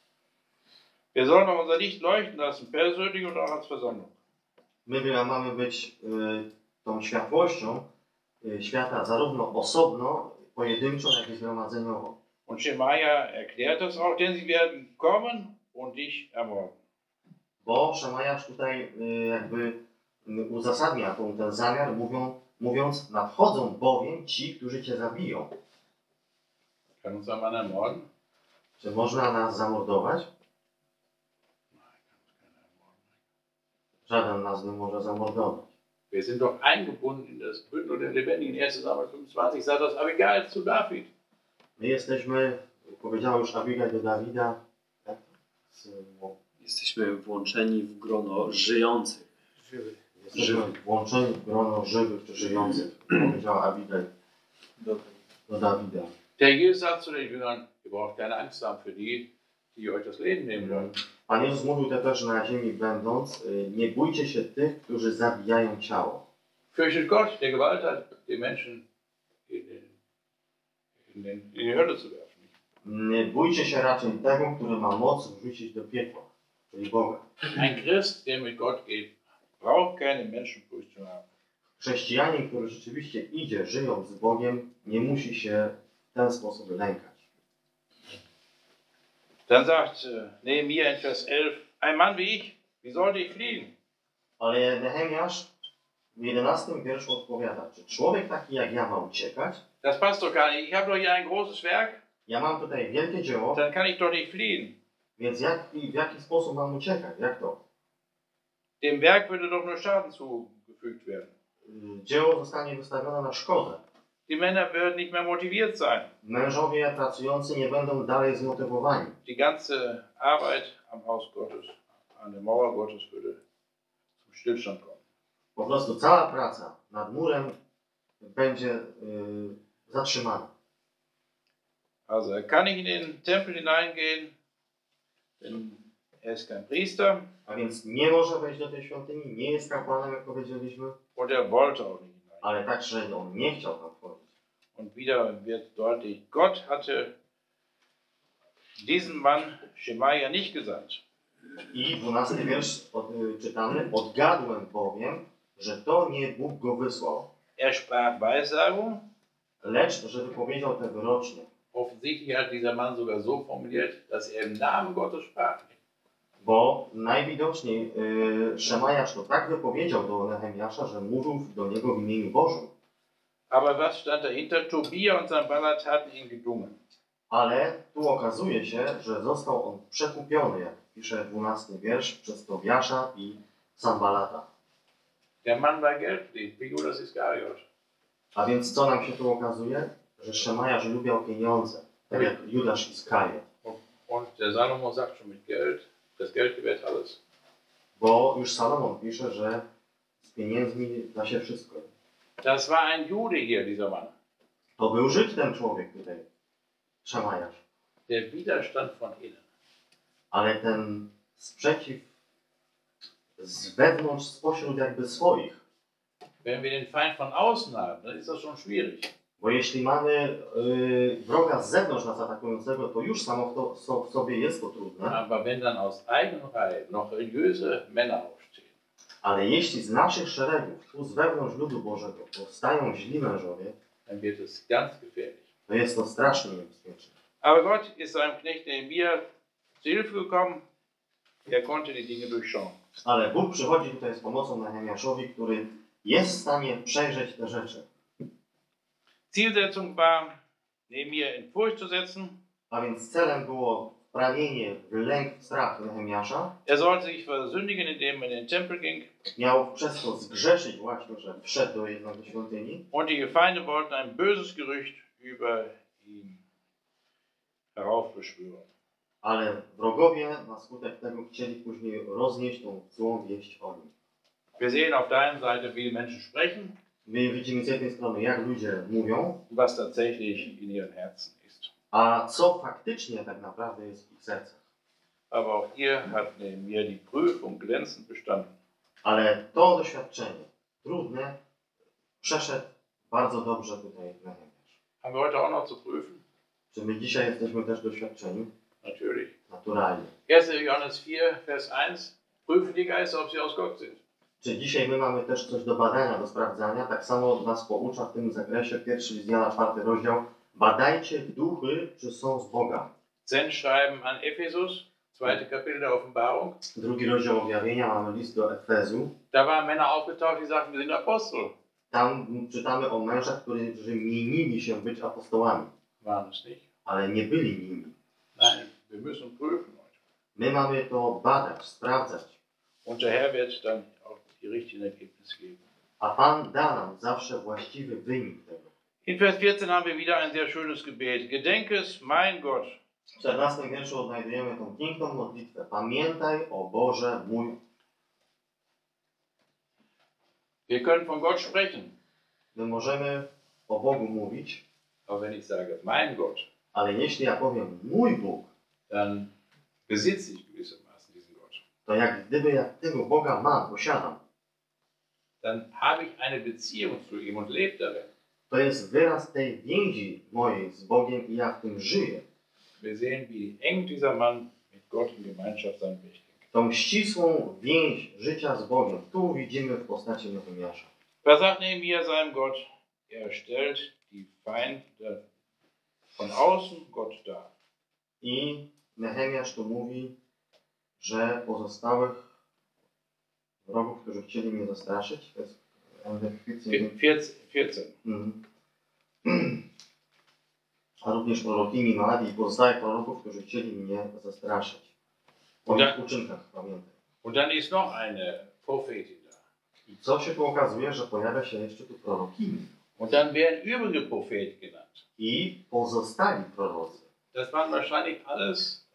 Wir sollen auch unser Licht leuchten lassen, persönlich und auch als Versammlung. My mamy być tą światłością świata zarówno osobno, pojedynczo, jak i zgromadzeniowo. Und Schemaja erklärt das auch, denn sie werden kommen und dich ermorden. Bo Szemajasz tutaj jakby uzasadnia ten zamiar, mówiąc, nadchodzą bowiem ci, którzy cię zabiją. Kann uns ein Mann ermorden? Czy można nas zamordować? Żaden nas nie może zamordować. Wir sind doch eingebunden in das Bündnis der Lebendigen. 1. Samuel 25 sagt das Abigail zu David. My jesteśmy, powiedział już Abigail do Dawida, tak? Jesteśmy włączeni w grono żyjących. Jesteśmy włączeni w grono żywych czy żyjących, powiedziała Abigail do Dawida. Der Jesus sagt zu den Jüngern, ihr braucht keine Angst haben für die, die euch das Leben nehmen wollen. Pan Jezus mówił też na ziemi będąc, nie bójcie się tych, którzy zabijają ciało. Fürchtet Gott, der Gewalt hat, die Menschen in die Hölle zu werfen. Nie bójcie się raczej tego, który ma moc wrzucić do piekła, czyli Boga. Ein Christ, der mit Gott geht, braucht keine Menschenfurcht zu haben. Chrześcijanin, który rzeczywiście idzie, żyjąc z Bogiem, nie musi się w ten sposób lękać. Dann sagt Nehemia in Vers 11, ein Mann wie ich, wie sollte ich fliehen? Ale Nehemiasz w 11 wierszu odpowiada, czy człowiek taki jak ja ma uciekać? Das passt doch gar nicht. Ich habe doch hier ein großes Werk, Ja mam tutaj wielkie dzieło, dann kann ich doch nicht fliehen. więc w jaki sposób mam uciekać? Jak to? Dem Werk würde doch nur Schaden zugefügt werden. Dzieło zostanie wystawione na szkodę. Die Männer würden nicht mehr motiviert sein. Mężowie pracujący nie będą dalej zmotywowani. Die ganze Arbeit am Haus Gottes, an der Mauer Gottes würde zum Stillstand kommen. Po prostu cała praca nad murem będzie zatrzymana. Also er kann nicht in den Tempel hineingehen, denn er ist kein Priester A więc nie może wejść do tej świątyni, nie jest kapłanem, jak powiedzieliśmy, und er wollte auch nicht hinein. ale także on nie chciał tam wchodzić. Und wieder wird deutlich, Gott hatte diesem Mann Schemaja nicht gesandt. I 12 wiersz czytamy, odgadłem bowiem, że to nie Bóg go wysłał, Er sprach Weissagung. lecz że wypowiedział te wyrocznie. Offensichtlich hat dieser Mann sogar so formuliert, dass er im Namen Gottes sprach. Bo najwidoczniej Szemajasz to tak wypowiedział do Nehemiasza, że mówił do niego w imieniu Bożym. Aber was stand dahinter? Tobia und Sanballat hatten ihn gedungen. Ale tu okazuje się, że został on przekupiony, jak pisze 12 wiersz, przez Tobiasza i Sanbalata. Der Mann war geldlieb, wie Judas Iskariot. A więc co nam się tu okazuje? Że Szemajasz lubiał pieniądze, tak jak Judasz Iskariot. Und der Salomo sagt schon mit Geld, das Geld gewährt alles. Bo już Salomon pisze, że z pieniędzmi da się wszystko. Das war ein Jude hier, dieser Mann. To był Żyd ten człowiek tutaj, Szemajasz. Der Widerstand von innen. Ale ten sprzeciw z wewnątrz, spośród jakby swoich. Wenn wir den Feind von außen haben, dann ist das schon schwierig. Bo jeśli mamy wroga z zewnątrz nas atakującego, to już samo w sobie jest to trudne. Aber wenn dann aus eigenen Reihen noch religiöse Männer aufstehen, Ale jeśli z naszych szeregów, tu z wewnątrz ludu Bożego, powstają źli mężowie, dann wird es ganz gefährlich. to jest to strasznie niebezpieczne. Aber Gott ist seinem Knecht Nehemia zu Hilfe gekommen. Er konnte die Dinge durchschauen. Ale Bóg przychodzi tutaj z pomocą Nehemiaszowi, który jest w stanie przejrzeć te rzeczy. Zielsetzung war, Nehemia in Furcht zu setzen. A więc celem było wprawienie w lęk, w strach Nehemiasza. Er sollte sich versündigen, indem er in den Tempel ging. Miał przez to zgrzeszyć właśnie, że wszedł do świątyni. Und die Feinde wollten ein böses Gerücht über ihn heraufbeschwören. Ale wrogowie na skutek tego chcieli później roznieść tą złą wieść o nim. Wir sehen auf der einen Seite, wie Menschen sprechen, My widzimy z jednej strony, jak ludzie mówią, was tatsächlich in ihren Herzen ist. a co faktycznie tak naprawdę jest w ich sercach. Aber auch hier hat Nehemia die Prüfung glänzend bestanden. Ale to doświadczenie trudne przeszedł bardzo dobrze tutaj Nehemiasz. Haben wir heute auch noch zu prüfen? Czy my dzisiaj jesteśmy też doświadczeni? Natürlich. Naturalnie. 1. Johannes 4, Vers 1. Prüfen die Geister, ob sie aus Gott sind. Czy dzisiaj my mamy też coś do badania, do sprawdzania? Tak samo nas poucza w tym zakresie pierwszy list Jana, 4 rozdział. Badajcie duchy, czy są z Boga. Sendschreiben an Ephesus, 2. Kapitel der Offenbarung. Drugi rozdział objawienia, mamy list do Efezu. Da waren Männer aufgetaucht, die sagten, wir sind Apostel. Tam czytamy o mężach, którzy mienili się być apostołami, Waren es nicht. ale nie byli nimi. Nein, wir müssen prüfen heute. My mamy to badać, sprawdzać. Und der Herr wird dann die richtigen Ergebnisse geben. A Pan da nam zawsze właściwy wynik tego. In Vers 14 haben wir wieder ein sehr schönes Gebet. Gedenke es, mein Gott. W 14 wierszu odnajdujemy tą piękną modlitwę. Pamiętaj, o Boże mój. Wir können von Gott sprechen. My możemy o Bogu mówić, Aber wenn ich sage, mein Gott, ale jeśli ja powiem mój Bóg, dann besitze ich gewissermaßen diesen Gott. to jak gdyby ja tego Boga mam, posiadam. Dann habe ich eine Beziehung zu ihm und lebe darin. To jest wyraz tej więzi mojej z Bogiem i ja w tym żyję. Wir sehen, wie eng dieser Mann mit Gott in Gemeinschaft sein möchte. Tą ścisłą więź życia z Bogiem tu widzimy w postaci Nehemiasza. Was sagt Nehemia seinem Gott? Er stellt die Feinde von außen Gott dar. I Nehemiasz tu mówi, że pozostałych wrogów, którzy chcieli mnie zastraszyć, to jest 14. A również prorokini Moabii i pozostałych proroków, którzy chcieli mnie zastraszyć. O ich uczynkach pamiętaj. Und dann ist noch eine Prophetin da. I co się tu okazuje, że pojawia się jeszcze tu prorokini. Und dann werden übrige Propheten genannt. I pozostali prorocy. Das waren wahrscheinlich alles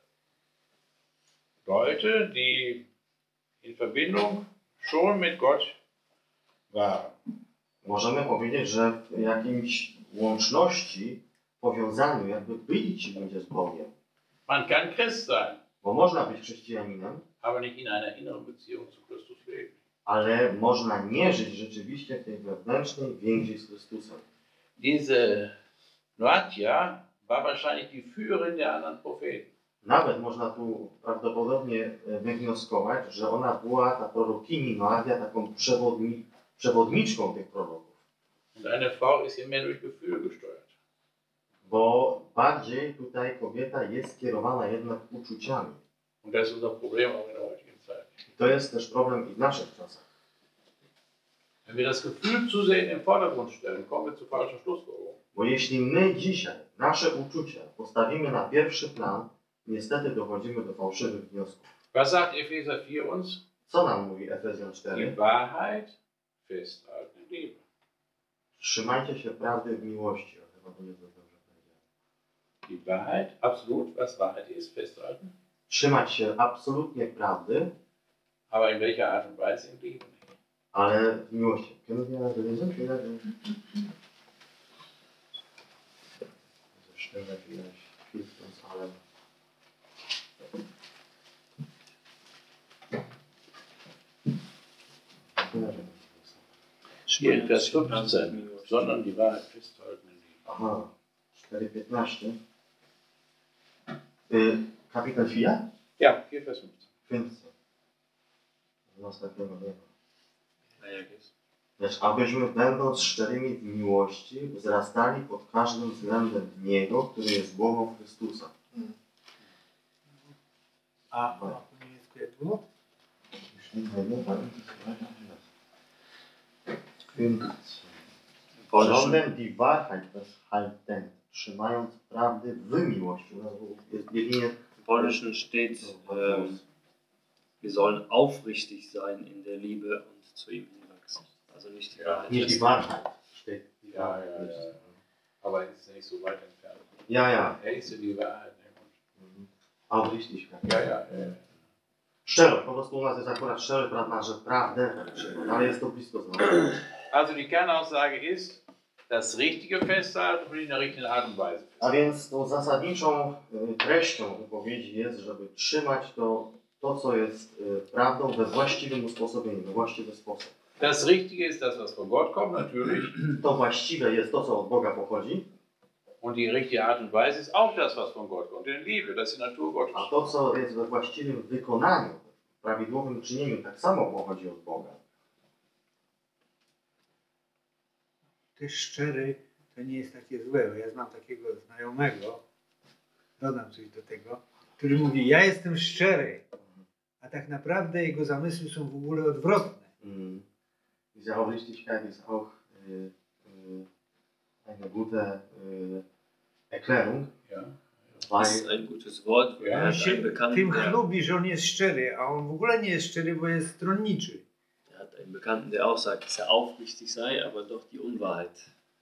Leute, die in Verbindung schon mit Gott waren. Możemy powiedzieć, że w jakimś łączności, powiązaniu, jakby byli ci ludzie z Bogiem. Man kann Christ sein, Bo można być chrześcijaninem, aber nicht in einer inneren Beziehung zu Christus leben. ale można nie żyć rzeczywiście w tej wewnętrznej więzi z Chrystusem. Diese Noadia war wahrscheinlich die Führerin der anderen Propheten. Nawet można tu prawdopodobnie wywnioskować, że ona była, ta prorokini Moabia, taką przewodniczką tych proroków. Und eine Frau ist hier mehr durch Gefühl gesteuert. Bo bardziej tutaj kobieta jest skierowana jednak uczuciami. Und das ist unser Problem auch in der heutigen Zeit. I to jest też problem i w naszych czasach. Wenn wir das Gefühl zu sehr in den Vordergrund stellen, kommen wir zu falschen Schlussfolgerungen. Bo jeśli my dzisiaj nasze uczucia postawimy na pierwszy plan, niestety dochodzimy do fałszywych wniosków. Was sagt Epheser 4 uns? Co nam mówi Efezjan 4? Die Wahrheit festhalten in Liebe. Trzymajcie się prawdy w miłości. Chyba to nie dobrze powiedziałem. Die Wahrheit, absolut, was Wahrheit ist, festhalten. Trzymać się absolutnie prawdy, Aber in welcher Art und Weise in Liebe nicht. ale w miłości. Können wir das lesen? Vielleicht. Diese Stelle vielleicht hilft uns allen. Hier in Vers 15, sondern die Wahrheit festhalten in Liebe. Aha, 4,15. Kapitel 4? Ja, hier Vers 15. 15. U nas takiego nie ma. A jak jest? Lecz abyśmy będąc szczerymi w miłości, wzrastali pod każdym względem w Niego, który jest głową Chrystusa. A po niemiecku jak było? Rządem die Wahrheit festhalten, trzymając prawdy w miłości. U nas jest jedynie Im Polnischen steht, wir sollen aufrichtig sein in der Liebe und zu ihm hinwachsen. Also nicht die Wahrheit. nicht die Wahrheit steht. Ja. Aber ist nicht so weit entfernt. Ja. Er ist in die Wahrheit. Aufrichtigkeit. Ja. Szczerość, po prostu u nas jest akurat szczerość, prawda, że prawdę, ale jest to blisko z nami. Also die Kernaussage ist, das Richtige festhalten und in der richtigen Art und Weise. A więc tą zasadniczą treścią wypowiedzi jest, żeby trzymać to co jest prawdą we właściwym usposobieniu, we właściwy sposób. Das Richtige ist das, was von Gott kommt, natürlich. To właściwe jest to, co od Boga pochodzi. Und die richtige Art und Weise ist auch das, was von Gott kommt, in Liebe, das ist die Natur Gottes. A to, co jest we właściwym wykonaniu, w prawidłowym czynieniu, tak samo pochodzi od Boga. Też szczery to nie jest takie złe. Bo ja znam takiego znajomego, dodam coś do tego, który mówi, ja jestem szczery, a tak naprawdę jego zamysły są w ogóle odwrotne. Diese Aufrichtigkeit ist auch eine gute Erklärung. Ja. Das ist ein gutes Wort. Ja, Er hat einen Tym Bekannten, chlubi, że on jest szczery, a on w ogóle nie jest szczery, bo jest stronniczy. der hat Ein Bekannten, der auch sagt, dass er aufrichtig sei, aber doch die Unwahrheit.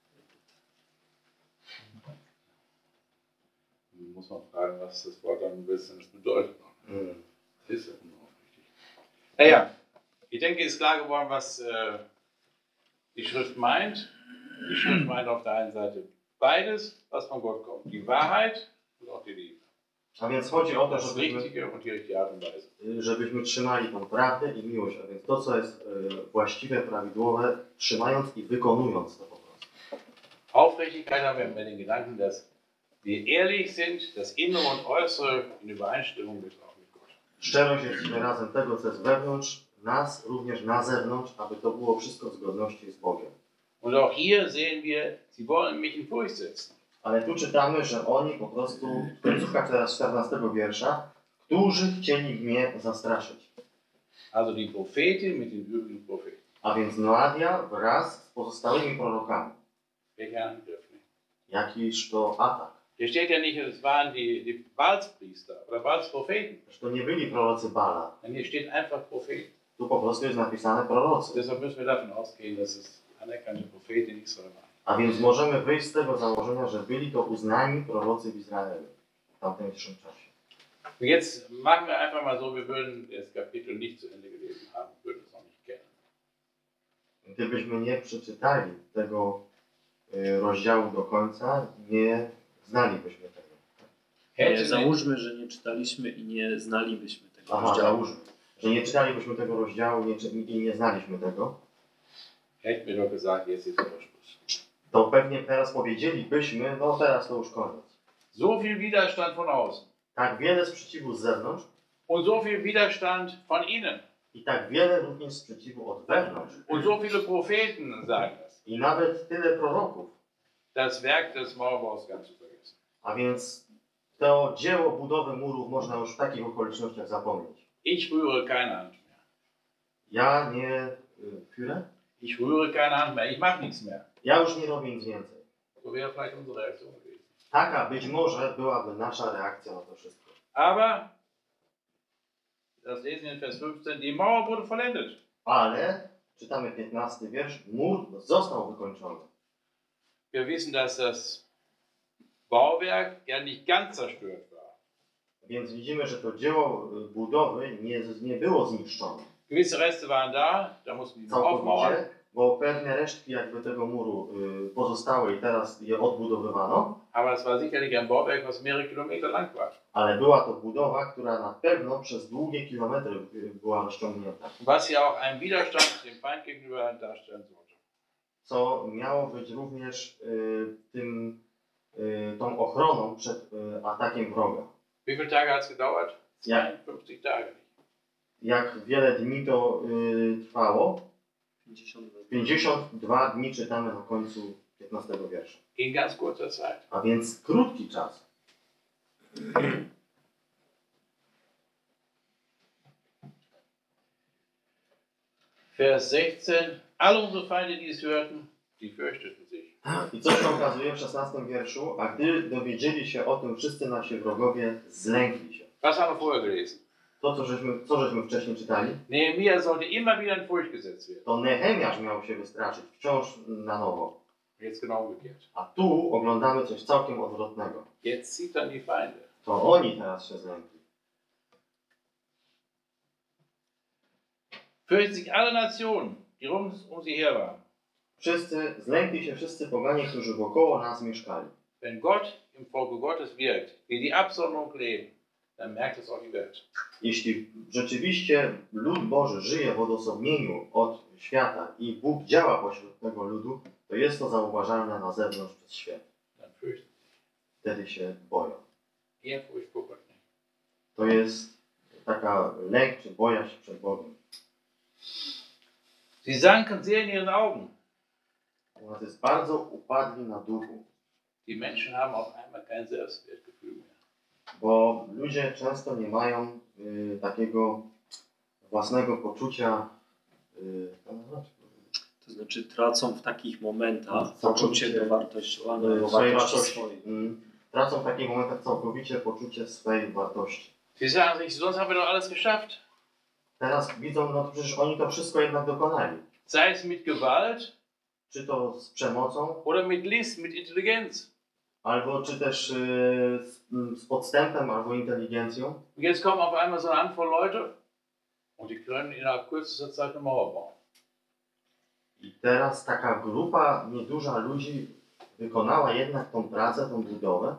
Muss man fragen, was das Wort dann ein bisschen bedeutet. Mm. Das ist ja unaufrichtig. Naja, ich denke, ist klar geworden, was die Schrift meint. Die Schrift meint auf der einen Seite beides, was von Gott kommt. Die Wahrheit und auch die Liebe. A więc chodzi o to, Das Richtige und die richtige Art und Weise. żebyśmy trzymali tą prawdę i miłość, a więc to, co jest właściwe, prawidłowe, trzymając i wykonując to po prostu. Aufrichtigkeit haben wir mit den Gedanken, dass wir ehrlich sind, das Innere und Äußere in Übereinstimmung mit auch mit Gott. Szczerość jest wyrazem tego, co jest wewnątrz nas, również na zewnątrz, aby to było wszystko w zgodności z Bogiem. Und auch hier sehen wir, sie wollen mich in Furcht setzen. Ale tu czytamy, że oni po prostu, w końcówkach teraz 14 wiersza, którzy chcieli mnie zastraszyć. Also die Prophetin mit den übrigen Propheten. A więc Noadia wraz z pozostałymi prorokami. Welcher Angriff nicht? Jakiż to atak. Hier steht ja nicht, es waren die Baalspriester oder Baalspropheten. Że to nie byli prorocy Bala. Denn hier steht einfach Propheten. Tu po prostu jest napisane prorocy. Deshalb müssen wir davon ausgehen, dass es anerkannte Propheten in Israel waren. A więc możemy wyjść z tego założenia, że byli to uznani prorocy w Izraelu w tamtejszym czasie. Und jetzt machen wir einfach mal so, wir würden das Kapitel nicht zu Ende gelesen haben, würden es noch nicht kennen. Gdybyśmy nie przeczytali tego rozdziału do końca, nie znalibyśmy tego. Nie, załóżmy, że nie czytaliśmy i nie znalibyśmy tego Aha, rozdziału. załóżmy, że nie czytalibyśmy tego rozdziału i nie znaliśmy tego, Hätten wir doch gesagt, jetzt ist aber Schluss. to pewnie teraz powiedzielibyśmy, no teraz to już koniec. So viel Widerstand von außen Tak wiele sprzeciwu z zewnątrz und so viel Widerstand von innen. i tak wiele również sprzeciwu od wewnątrz. Und so viele Propheten sagen das. I nawet tyle proroków. Das Werk des Mauerbaus ganz zu vergessen. A więc to dzieło budowy murów można już w takich okolicznościach zapomnieć. Ich rühre keine Hand mehr. Ja nie... Führer? Ich rühre keine Hand mehr. Ich mache nichts mehr. Ja już nie robię nic więcej. So wäre vielleicht unsere Reaktion gewesen. Taka być może byłaby nasza reakcja na to wszystko. Aber, das lesen wir in Vers 15, die Mauer wurde vollendet. Ale, czytamy 15 wiersz, mur został wykończony. Wir wissen, dass das Bauwerk ja nicht ganz zerstört war. Więc widzimy, że to dzieło budowy nie było zniszczone. Gewisse Reste waren da, da mussten die aufmauern. Całkowicie, bo pewne resztki jakby tego muru pozostały i teraz je odbudowywano. Aber es war sicherlich ein Bauwerk, was mehrere Kilometer lang war. Ale była to budowa, która na pewno przez długie kilometry była rozciągnięta. Was ja auch ein Widerstand dem Feind gegenüber darstellen sollte. Co miało być również tą ochroną przed atakiem wroga. Wie viele Tage hat es gedauert? Ja. 52 Tage. Jak wiele dni to trwało? 52. 52 dni czytamy na końcu 15 wiersza. In ganz kurzer Zeit. A więc krótki czas. Vers 16. Alle unsere Feinde, die es hörten, die fürchteten sich. I co się okazuje w 16 wierszu? A gdy dowiedzieli się o tym, wszyscy nasi wrogowie zlękli się. Was haben wir vorher gelesen? To, co żeśmy wcześniej czytali, Nehemia sollte immer wieder in Furcht gesetzt werden. to Nehemiasz miał się wystraszyć wciąż na nowo. Jetzt genau umgekehrt. A tu oglądamy coś całkiem odwrotnego. Jetzt sieht dann die Feinde. To oni teraz się zlękli. Fürchten sich alle Nationen, die um sie her waren. Zlękli się wszyscy poganie, którzy wokoło nas mieszkali. Wenn Gott im Volke Gottes wirkt, wie die Absonderung leben, dann merkt es auch die Welt. Jeśli rzeczywiście lud Boży żyje w odosobnieniu od świata i Bóg działa pośród tego ludu, to jest to zauważalne na zewnątrz przez świat. Dann fürchten sie. Wtedy się boją. Ehrfurcht vor Gott nicht. To jest taka lęk czy bojaźń przed Bogiem. Sie sanken sehr in ihren Augen. U nas jest bardzo upadli na duchu, Die Menschen haben auf einmal kein Selbstwertgefühl mehr. bo ludzie często nie mają takiego własnego poczucia. To znaczy tracą w takich momentach Całkowicie poczucie dowartościowane, swojej wartości wartości. swojej. Tracą w takich momentach całkowicie poczucie swojej wartości. Sie sagen sich, sonst haben wir doch alles geschafft. teraz widzą, no przecież oni to wszystko jednak dokonali. Sei es mit Gewalt Czy to z przemocą, oder mit List, mit Intelligenz. albo czy też z podstępem, albo inteligencją. Und jetzt kommen auf einmal so eine Handvoll Leute und die können innerhalb kürzester Zeit eine Mauer bauen. I teraz taka grupa nieduża ludzi wykonała jednak tą pracę, tą budowę.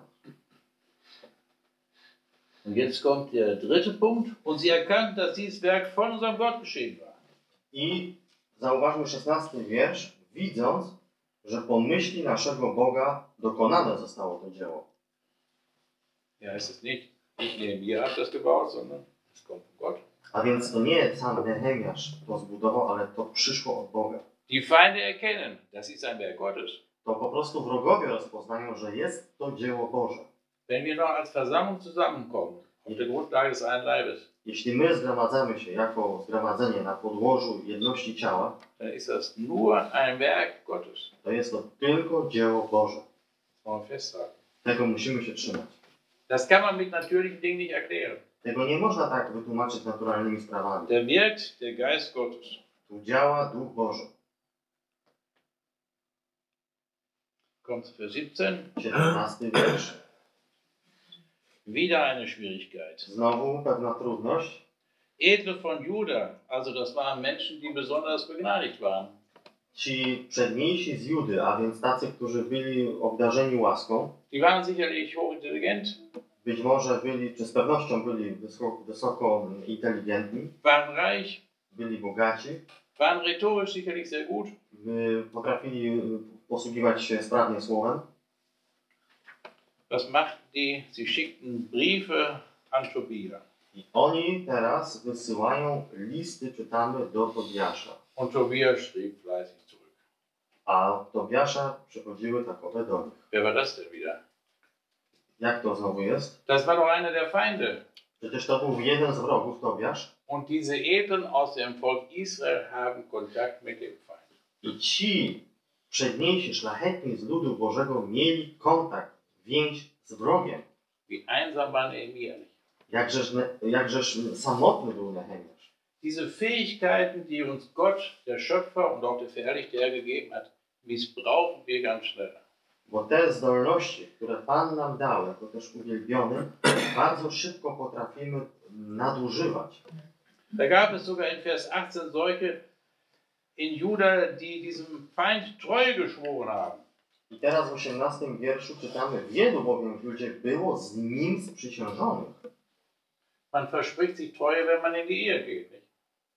Und jetzt kommt der dritte Punkt. Und sie erkannten, dass dieses Werk von unserem Gott geschehen war. I zauważmy 16 wiersz, widząc, że po myśli naszego Boga dokonane zostało to dzieło. Ja, es ist nicht Nehemia hat das gebaut, sondern es kommt von Gott. A więc to nie sam Nehemiasz to zbudował, ale to przyszło od Boga. Die Feinde erkennen, das ist ein Werk Gottes. To po prostu wrogowie rozpoznają, że jest to dzieło Boże. Wenn wir noch als Versammlung zusammenkommen, auf der Grundlage des einen Leibes, Jeśli my zgromadzamy się jako zgromadzenie na podłożu jedności ciała, dann ist das nur ein Werk Gottes. to jest to tylko dzieło Boże. Das wollen wir festhalten. Tego musimy się trzymać. Das kann man mit natürlichen Dingen nicht erklären. Tego nie można tak wytłumaczyć naturalnymi sprawami. Da wirkt der Geist Gottes. Tu działa Duch Boży. Kommt zu Vers 17. 17 wiersz. Wieder eine Schwierigkeit. Znowu pewna trudność. Edle von Juda, also das waren Menschen, die besonders begnadigt waren. Ci przedniejsi z Judy, a więc tacy, którzy byli obdarzeni łaską, Die waren sicherlich hochintelligent, być może byli, czy z pewnością byli wysoko inteligentni, waren reich, byli bogaci, waren rhetorisch sicherlich sehr gut. Potrafili posługiwać się sprawnie słowem. Was machten die? Sie schickten Briefe an Tobia. I oni teraz wysyłają listy, czytamy, do Tobiasza. Und Tobia schrieb fleißig zurück. A od Tobiasza przychodziły takowe do nich. Wer war das denn wieder? Jak to znowu jest? Das war doch einer der Feinde. Przecież to był jeden z wrogów, Tobiasz. Und diese Edlen aus dem Volk Israel haben Kontakt mit dem Feind. I ci przedniejsi, szlachetni z ludu Bożego mieli kontakt, więź z wrogiem. Wie einsam war Nehemia nicht. Jakżeż samotny był Nehemiasz. Diese Fähigkeiten, die uns Gott, der Schöpfer und auch der Verherrlichte Herr gegeben hat, missbrauchen wir ganz schnell. Bo te zdolności, które Pan nam dał, jako też uwielbiony, bardzo szybko potrafimy nadużywać. Da gab es sogar in Vers 18 solche in Juda, die diesem Feind Treue geschworen haben. I teraz w 18 wierszu czytamy, wielu bowiem w ludzie było z nim sprzysiężonych. Man verspricht sich Treue, wenn man in die Ehe geht. Nicht?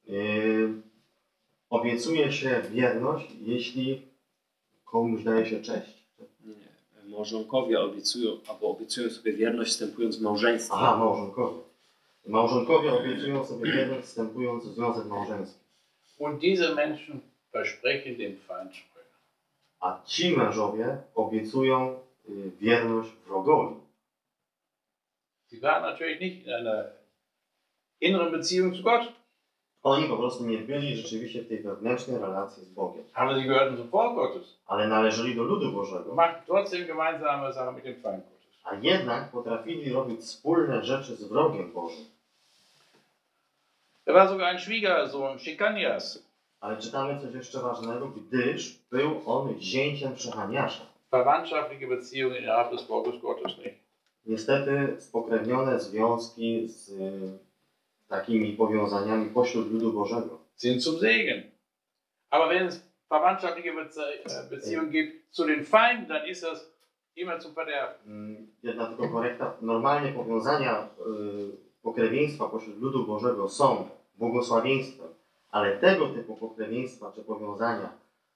Obiecuje się wierność, jeśli komuś daje się cześć. Nie, małżonkowie obiecują sobie wierność wstępując w małżeństwo. Aha, małżonkowie. Małżonkowie obiecują sobie wierność, wstępując w związek małżeński. Und diese Menschen versprechen dem Feind Treue. A ci mężowie obiecują wierność wrogowi. Sie waren natürlich nicht in einer inneren Beziehung zu Gott, Oni po prostu nie byli rzeczywiście w tej wewnętrznej relacji z Bogiem. aber sie gehörten zum Volk Gottes. Ale należeli do ludu Bożego. Machten trotzdem gemeinsame Sachen mit dem Feind Gottes. A jednak potrafili robić wspólne rzeczy z wrogiem Bożym. Er war sogar ein Schwiegersohn Shekanias. Ale czytamy coś jeszcze ważnego, gdyż był on zięciem Szechaniasza. Verwandtschaftliche Beziehungen innerhalb des Volkes Gottes nicht. Niestety spokrewnione związki z takimi powiązaniami pośród ludu Bożego. Sind zum Segen. Aber wenn es verwandtschaftliche Beziehungen gibt zu den Feinden, dann ist das immer zum Verderben. Jedna tylko korekta. Normalnie powiązania pokrewieństwa pośród ludu Bożego są błogosławieństwem, ale tego typu pokrewieństwa czy powiązania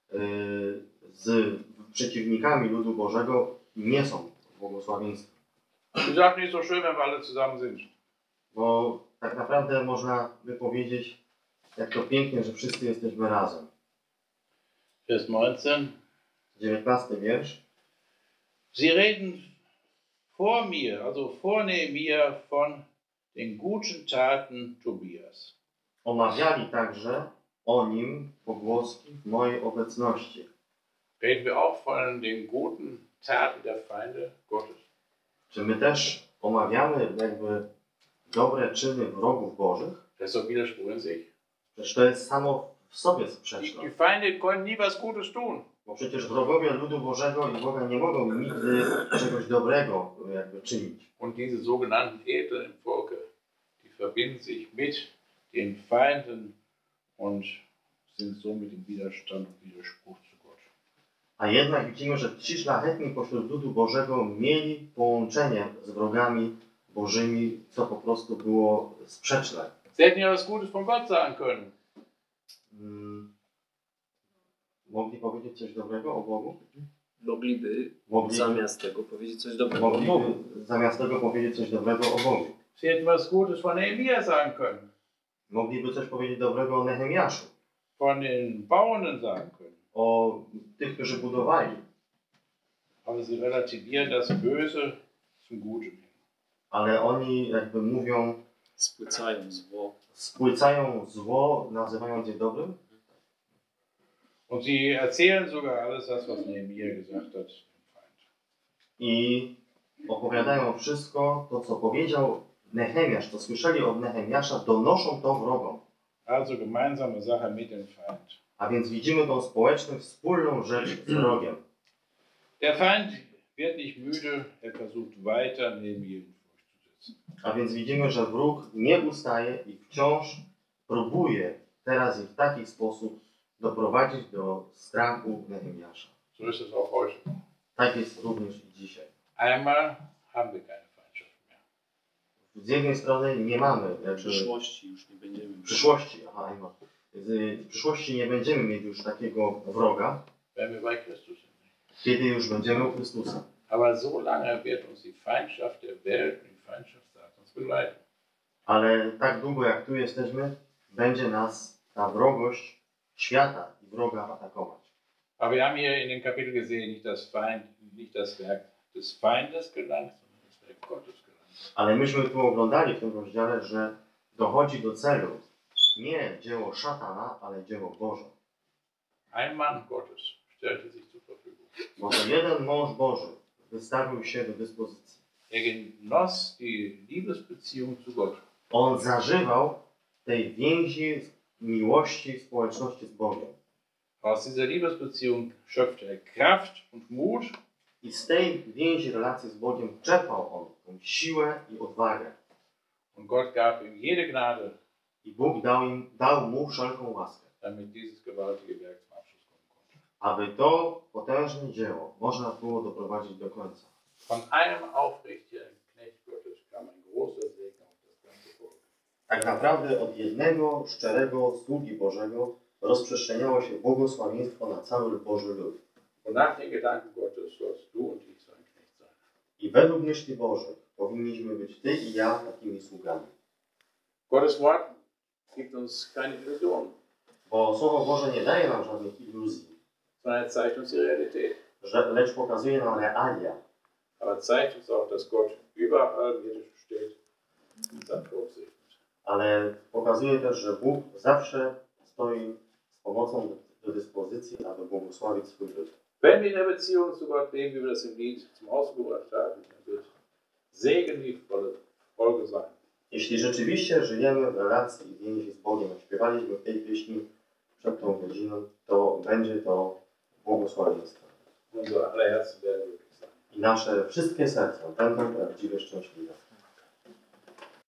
z przeciwnikami ludu Bożego nie są błogosławieństwem. Die Sache ist so schön, wenn wir alle zusammen sind. Bo tak naprawdę można by powiedzieć, jak to pięknie, że wszyscy jesteśmy razem. Vers 19. 19 wiersz. Sie reden vor mir, also vor Nehemia, von den guten Taten Tobias. Omawiali także o nim pogłoski w mojej obecności. Reden wir auch von den guten Taten der Feinde Gottes. Czy my też omawiamy jakby dobre czyny wrogów Bożych? Das ist doch Widerspruch in sich. Przecież to jest samo w sobie Die, sprzeczne. die Feinde konnten nie was Gutes tun. Bo przecież wrogowie ludu Bożego i Boga nie mogą nigdy czegoś dobrego jakby czynić. Und diese sogenannten edlen Volke, die verbinden sich mit den Feinden und sind somit im Widerstand und Widerspruch zu Gott. A jednak widzimy, że ci szlachetni pośród ludu Bożego mieli połączenie z wrogami Bożymi, co po prostu było sprzeczne. Sie hätten ja was Gutes von Gott sagen können. Mogli powiedzieć coś dobrego o Bogu? Mogliby Mogliby, zamiast tego powiedzieć coś dobrego o Bogu. mogliby zamiast tego powiedzieć coś dobrego o Bogu. Sie hätten was Gutes von Nehemia sagen können. Mogliby coś powiedzieć dobrego o Nehemiaszu, Von den Bauern sagen können. o tych, którzy budowali. Aber sie relativieren das Böse zum Guten. Ale oni jakby mówią, Spłycają zło. spłycają zło, nazywając je dobrym. Und sie erzählen sogar alles das, was Nehemia gesagt hat, dem Feind. I opowiadają wszystko to, co powiedział Nehemiasz, co słyszeli od Nehemiasza, donoszą to wrogom. Also gemeinsame Sache mit dem Feind. A więc widzimy tą społeczną, wspólną rzecz z wrogiem. Der Feind wird nicht müde, versucht weiter Nehemia in Furcht zu setzen. A więc widzimy, że wróg nie ustaje i wciąż próbuje teraz i w taki sposób doprowadzić do strachu Nehemiasza. So ist es auch heute. Tak jest również i dzisiaj. Einmal haben wir keine Feindschaft mehr. Z jednej strony nie mamy W jakby przyszłości już nie będziemy. w przyszłości, w przyszłości nie będziemy mieć już takiego wroga, Wenn wir bei Christus sind. kiedy już będziemy u Chrystusa. Aber so lange wird uns die Feindschaft der Welt und die Feindschaft Satans begleiten. Ale tak długo jak tu jesteśmy, będzie nas ta wrogość świata i wroga atakować. Aber wir haben hier in dem Kapitel gesehen, nicht das Werk des Feindes gelangt, sondern das Werk Gottes gelangt. Ale myśmy tu oglądali w tym rozdziale, że dochodzi do celu nie dzieło szatana, ale dzieło Boże. Ein Mann Gottes stellte sich zur Verfügung. Bo to jeden mąż Boży wystawił się do dyspozycji. Er genoss die Liebesbeziehung zu Gott. On zażywał tej więzi miłości, społeczności z Bogiem. Aus dieser Liebesbeziehung schöpfte er Kraft und Mut. I z tej więzi relacji z Bogiem czerpał on tą siłę i odwagę. Und Gott gab ihm jede Gnade, I Bóg dał mu wszelką łaskę, damit dieses gewaltige Werk zum Abschluss kommen konnte. aby to potężne dzieło można było doprowadzić do końca. Von einem aufrichtigen Knecht Gottes kam ein großer Segen auf das ganze Volk. Tak naprawdę od jednego szczerego sługi Bożego rozprzestrzeniało się błogosławieństwo na cały Boży lud. Und nach den Gedanken Gottes sollst du und ich sein Knecht sein. I według myśli Bożych powinniśmy być ty i ja takimi sługami. Gottes Wort gibt uns keine Illusionen, Bo Słowo Boże nie daje nam żadnych iluzji, sondern er zeigt uns die Realität. lecz pokazuje nam realia. Aber zeigt uns auch, dass Gott über allem Irdischen steht und sein Volk segnet. Ale pokazuje też, że Bóg zawsze stoi z pomocą do dyspozycji, aby błogosławić swój lud. Wenn wir in der Beziehung zu Gott leben, wie wir das im Lied zum Ausdruck gebracht haben, dann wird Segen die Folge sein. Jeśli rzeczywiście żyjemy w relacji i więzi z Bogiem, jak śpiewaliśmy w tej pieśni przed tą godziną, to będzie to błogosławieństwo. Unsere aller Herzen werden glücklich sein. I nasze wszystkie serca będą prawdziwie szczęśliwe.